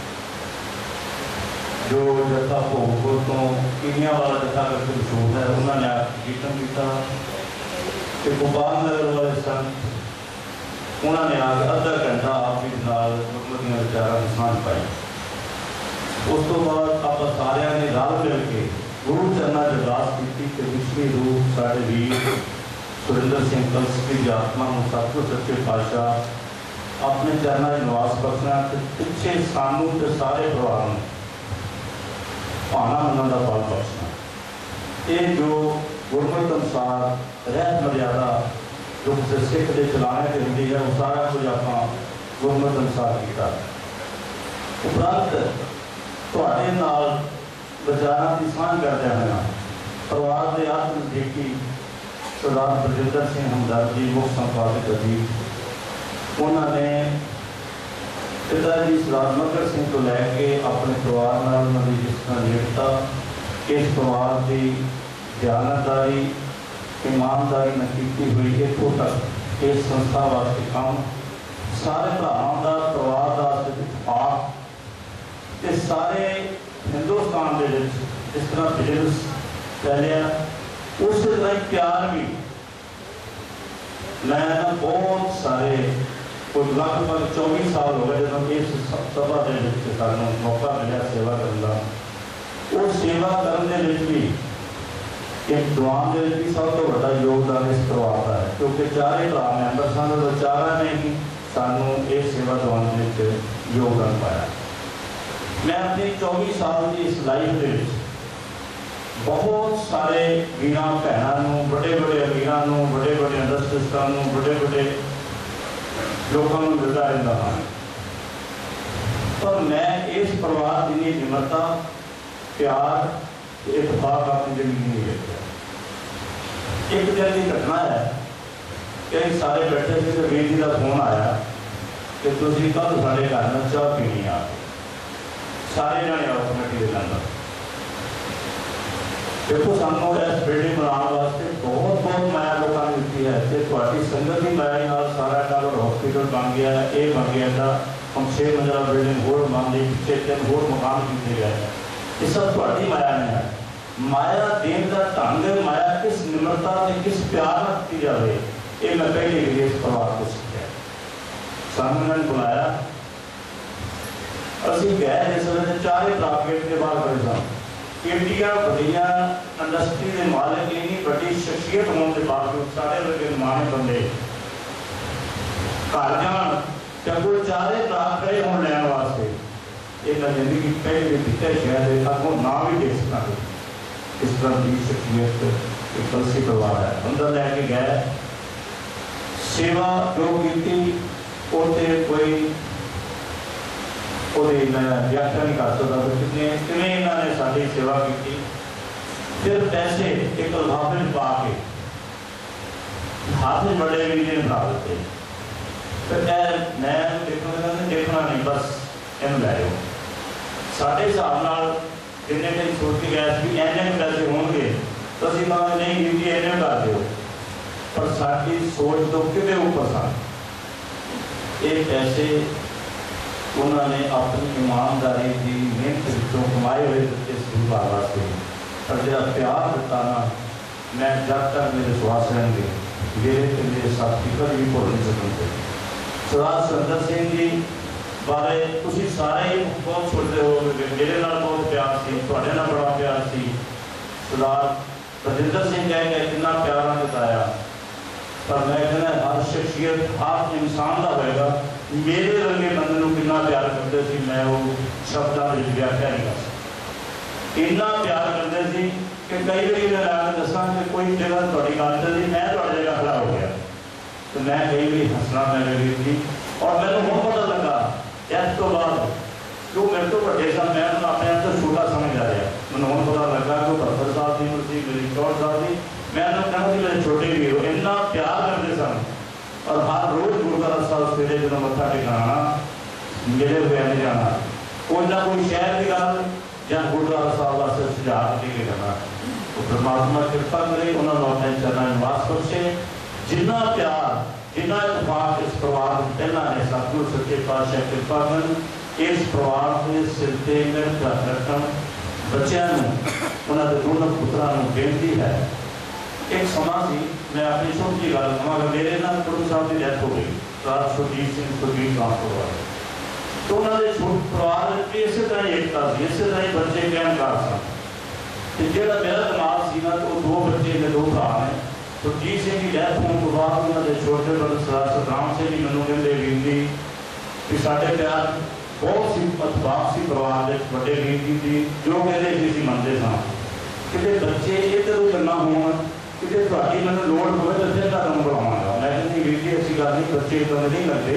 जो जत्था भोगपुर तो किनिया वाला जत्था करके मशहूर है, उन्होंने कीर्तन किया। गोपाल नगर वाले संत उन्होंने आके अद्धा घंटा आप जी नाल गुरमतियां विचारां की सांझ पाई। उस तो बाद आप सारे ने रल मिल के गुरु चरणों च अरदास की कि विश्वी रूप साढ़े वीर सुरिंदर सिंह कलसी की आत्मा को सतगुर सच्चे पातशाह अपने चरणों च निवास बख्शना, पिछे सानू ते सारे परिवार नूं भाना मनन का फल बख्शना। ये जो गुरमत अनुसार रहत मर्यादा जो सिख के चलाने से होती है, वो सारा कुछ आप गुरमत अनुसार किया। उपरंत तुहाडे नाल विचारां की सांझ करदे हुए परिवार के आत्म नज़दीकी सरदार बलजिंदर सिंह हमदर्द जी मुख्य संपादक अजीत, उन्होंने पिता जी सरदार मगर सिंह को लैके अपने परिवार नाल उन्होंने जिस तरह नेड़ता इस परिवार की दयानतदारी ईमानदारी न की हुई इतों तक इस संस्था वास्ते काम सारे भरावां का परिवार का इतफाक ते सारे हिंदुस्तान के जिस तरह बिजनेस फैलिया उस तरह प्यार भी। मैं बहुत सारे कोई लगभग 24 साल हो गए जो इस सभा के सानू मौका मिला सेवा करने का। वो सेवा करने भी एक दुआन के भी सब तो बड़ा योगदान इस परिवार का है, क्योंकि चारे भरा मैंबर सन चारा ने ही सानू इस सेवा दुआन के योगदान पाया। मैं अपनी 24 साल की इस लाइफ के बहुत सारे वीरां भैनों, बड़े बड़े अमीरां, बड़े बड़े इंडस्ट्रिस्टां, बड़े बड़े लोगों को मिलता रहता हाँ, पर मैं इस परिवार की निमरता प्यार इतफाक अपनी जिंदगी नहीं देखा। एक दिन की घटना है कि सारे बैठे थे तो वीर जी का फोन आया कि तुम कल साढ़े घर में चाह पीनी आ, सारे जने आओ कमेटी के अंदर। देखो सानू इस बिल्डिंग बनाने वास्ते बहुत बहुत माया लोगों ने दी है, तो संगत की माया नाल सारा हॉस्पिटल बन गया, ये बन गया था। हम 6 मंजिला बिल्डिंग होर मान ली, पिछले 3 होर मकान किए गए। ये सब थोड़ी माया ने है। माया देन का ढंग, माया किस निम्रता से किस प्यार की जाए, ये मैं पहले भी इस परिवार को सीखा। सामने बुलाया, असं गए जिस वे चारे प्राकेट के बाहर खड़े सन। एडिया बड़िया इंडस्ट्री के मालिक इन्नी बड़ी शख्सियत होने के बावजूद सारे वर्गे माने बंदे घर जान कोई चारे प्राप्त खड़े होने लैन वास्ते ये मैं जिंदगी पहले बीते शायद अगों ना भी देख सकता। इस तरह की शख्सियत एक कलसी परिवार है। अंदर लैके गए, सेवा जो की कोई मैं व्याख्या नहीं कर सकता कितने इन्होंने साड़ी सेवा की। फिर पैसे एक लिफाफे पा के हाथ में बड़े भी ने बना देते। फिर मैं देखना नहीं, बस इन लै साढ़े हिसाब न जिन्हें कहीं सोच के गए कि इन्ने पैसे होंगे तो असं कहा नहीं जी इन्ने कर दो, पर साड़ी सोच तो कि ऊपर सन। ये पैसे उन्होंने अपनी ईमानदारी की मेहनत ਵਿੱਚੋਂ कमाए हुए बच्चे स्कूल वास्ते, पर जो प्यार दिता ना, मैं जब तक मेरे श्वास रहेंगे मेरे साथी कभी भी भुल नहीं सकते। सरदार सुरिंदर सिंह जी बारे तुम सारे ही बहुत सुनते हो, मेरे नाल बहुत प्यार से, थोड़े नाल बड़ा प्यार से। सरदार बलजिंदर सिंह कह के कितना प्यार जताया, पर मैं कहना हर शख्सियत हर इंसान का होएगा। मेरे वर्गे बंदे को कितना प्यार करते थे, मैं वो शब्दों में व्याख्या नहीं कर सकता। इन्ना प्यार करते थे कि कई बार मैं आके दसा कि कोई जगह थोड़ी गल चलती, मैं थोड़ी जगह खड़ा हो गया तो मैं कई बार हंसना मैं लगी थी। और मैंने हूँ पता लगा इस तो बाद जो मेरे तो बड़े सन, मैं अपने आप तो छोटा समझ आ रहा। मैंने हूँ पता लगा कि 72 साल की उम्र थी, मेरी 64 साल की। मैं कहना कि मेरे छोटे भी हो, इन्ना प्यार करते सन। और हर रोज गुरुद्वारा साहब सवेरे जो मत्था टेकाना मेरे हुए नहीं जाना, कोई ना कोई शहर की गल या गुरुद्वारा साहब वास्ते सुझाव दे के करना। तो परमात्मा कृपा करे, उन्होंने अपने चरणों में निवास बख्शे। जिन्ना प्यार जिन्ना इतफाक इस परिवार में पहला है, सतगुरु सच्चे पातशाह कृपा करन इस परिवार के सिर से मेहनत रखन। बच्चों उन्होंने दोनों पुत्रों को बेनती है, एक समा सी मैं अपनी छोटी गल कहां, मेरे ना गुरु साहब की डेथ हो गई, राज सुरजीत सिंह सुरजीत ट्रांसपोर्ट, तो उन्होंने परिवार में इस तरह एकता सी, इस तरह बच्चे ज्ञानकार सन। जो मेरा दिमाग सी ना, तो 2 बच्चे ने 2 भरा ने। सुरजीत सिंह की डेथ होने के बाद उन्होंने छोटे बड़े सरदार सतराम से भी मैनू कहते वीर जी कि साढ़े प्यार बहुत सी अतबाक सी परिवार के बड़े वीर जी थी, जो कहते थे मनते स कि बच्चे इधर उधर ना हो कि थोड़ी मैं लोड़ हो तो फिर तुम बुलावगा। मैं कहती वीर जी ऐसी गल नहीं, बच्चे इतना नहीं लगते,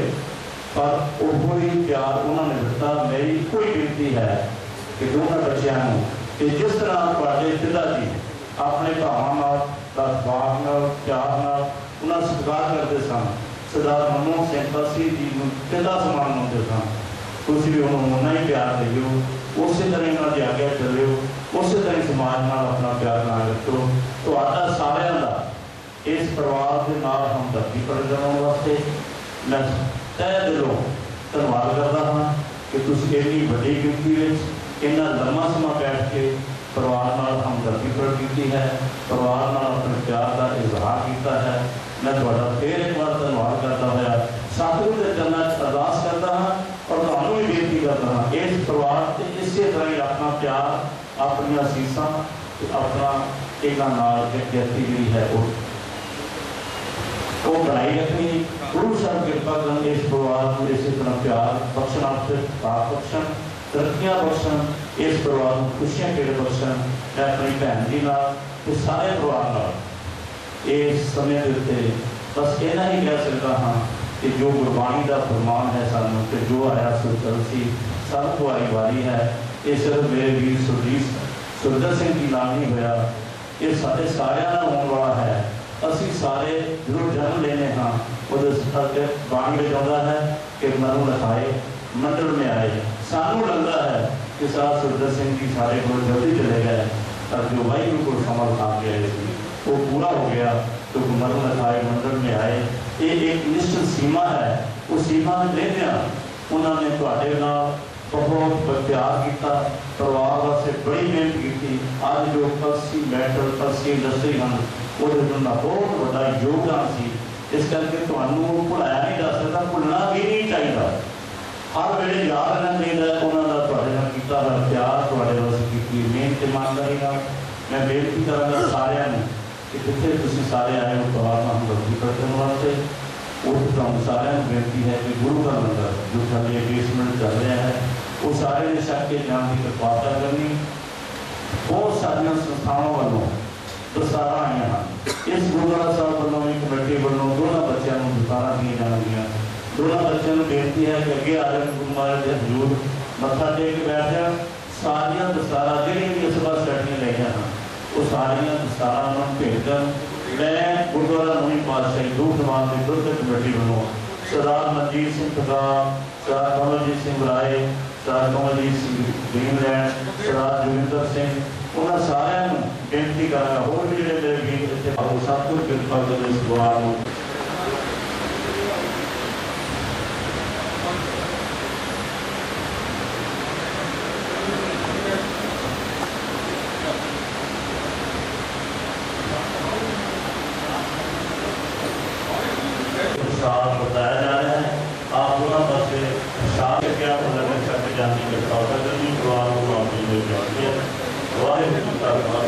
पर वो ही प्यार उन्होंने दिता। मेरी कोई बेनती है कि दोनों बच्चों को जिस तरह थोड़े पिता जी अपने भावों बाग प्यार उन्होंने सत्कार करते सन, सरदार मनमोहन सिंह बसी जी को पिता समान होते सन, तुम भी उन्होंने उन्ना ही प्यार दियो, उस तरह इन्होंने आगे चलो, उस तरह समाज नाल अपना प्यार ना रखो। तो सारे का इस परिवार के नाल हमदर्दी प्रगटाने वास्ते मैं तय दिलों धन्यवाद करता हाँ कि तुम इन्नी बड़ी गिनती में इन्ना लंबा समा बैठ के परिवार नाल हमदर्दी प्रगट की है, परिवार नाल अपने प्यार का इजहार किया है। मैं थोड़ा फिर एक बार धन्यवाद करता हुआ सतगुरु के चरणों में अरदास करता हाँ और तुहानू भी बेनती करता हाँ इस परिवार से इस तरह ही अपना प्यार, अपन असीसा, अपना इन्होंने नाल जयती जी है वो बनाई रखनी। गुरु साहब कृपा करन इस परिवार को इस तरह प्यार बख्शण, आप बख्शण, तरक्कियां बख्शण, इस परिवार को खुशियां खेड़ बख्शण। मैं अपनी भैन जी नाल ते सारे परिवार नाल इस समय के उत्ते बस इन्ना ही कह सकता हाँ कि जो गुरबाणी का फरमान है सानू कि जो आया सो चलसी, सब को आई वारी है। ये सिर्फ मेरे वीर सुरिंदर सिंह की नाम नहीं होया, ये सारे सारे होने वाला है। असी सारे जो जन्म लेने हाँ बाणी में आता है कि मनु लिखाए मंडल में आए। सानू लगता है कि सरदार सुरिंदर सिंह जी सारे को जल्दी चले गए, और जो वाहिगुरु को समझ आ गया वो पूरा हो गया, तो मनु लिखाए मंडल में आए। ये एक निश्चित सीमा है, उस सीमा में लेने उन्होंने तुहाडे नाल बहुत प्यार किया, परिवार वास्ते बड़ी मेहनत की। अज जो पलसी मैटर पलसी इंडस्ट्री हैं वो बहुत बड़ा योगदान सी। इस करके तुहानू भुलाया नहीं जा सकता, भुलना भी नहीं चाहिए। हर वेले याद रहना चाहिए उन्होंने तुहाडे नाल कीता प्यार, तुहाडे वास्ते की मेहनत ईमानदारी नाल। मैं बेनती करांगा सारिਆਂ ਨੂੰ कि जिथे तुसीं सारे आए हो परिवार नाल हमदर्दी करने वास्ते। उस तुहानू सारिਆਂ ਨੂੰ बेनती है कि गुरु का लंगर जो थले बेसमेंट चल रहा है वो सारे ने छक के जान की कृपाता करनी। बहुत सारिया संस्थावां वालों दस्तारा आईयां हैं। इस गुरुद्वारा साहब वालों भी कमेटी वालों दोनों बच्चों को दस्तारा दी जाएगी। दोनों बच्चों को बेनती है कि अगे आ जाए गुरु महाराज के हजूर मत्था टेक बैठ जा। सारिया दस्तारा जिहड़ियां भी इस बार सैटियां लईआं हैं वो सारिया दस्तारा उन्होंने भेज कर मैं गुरुद्वारा नवीं पातशाही दूध समाज की दुर्ग कमेटी वालों सरदार मनजीत सिंह सरदार, सरदार कमलजीत सिंह राय, सरदार कमलजीत सिंह भीमलैंड, सरदार जोगिंदर सिंह उन्होंने सारिਆਂ बेनती करांगा। होर भी जिहड़े मेरे वीर इत्थे आओ सब कुछ किरपा करो इस दुआ नूं। बताया जा रहा है आप दोनों पास शाम क्या लगन करके जाने के साथ परिवार को आप जानते हैं।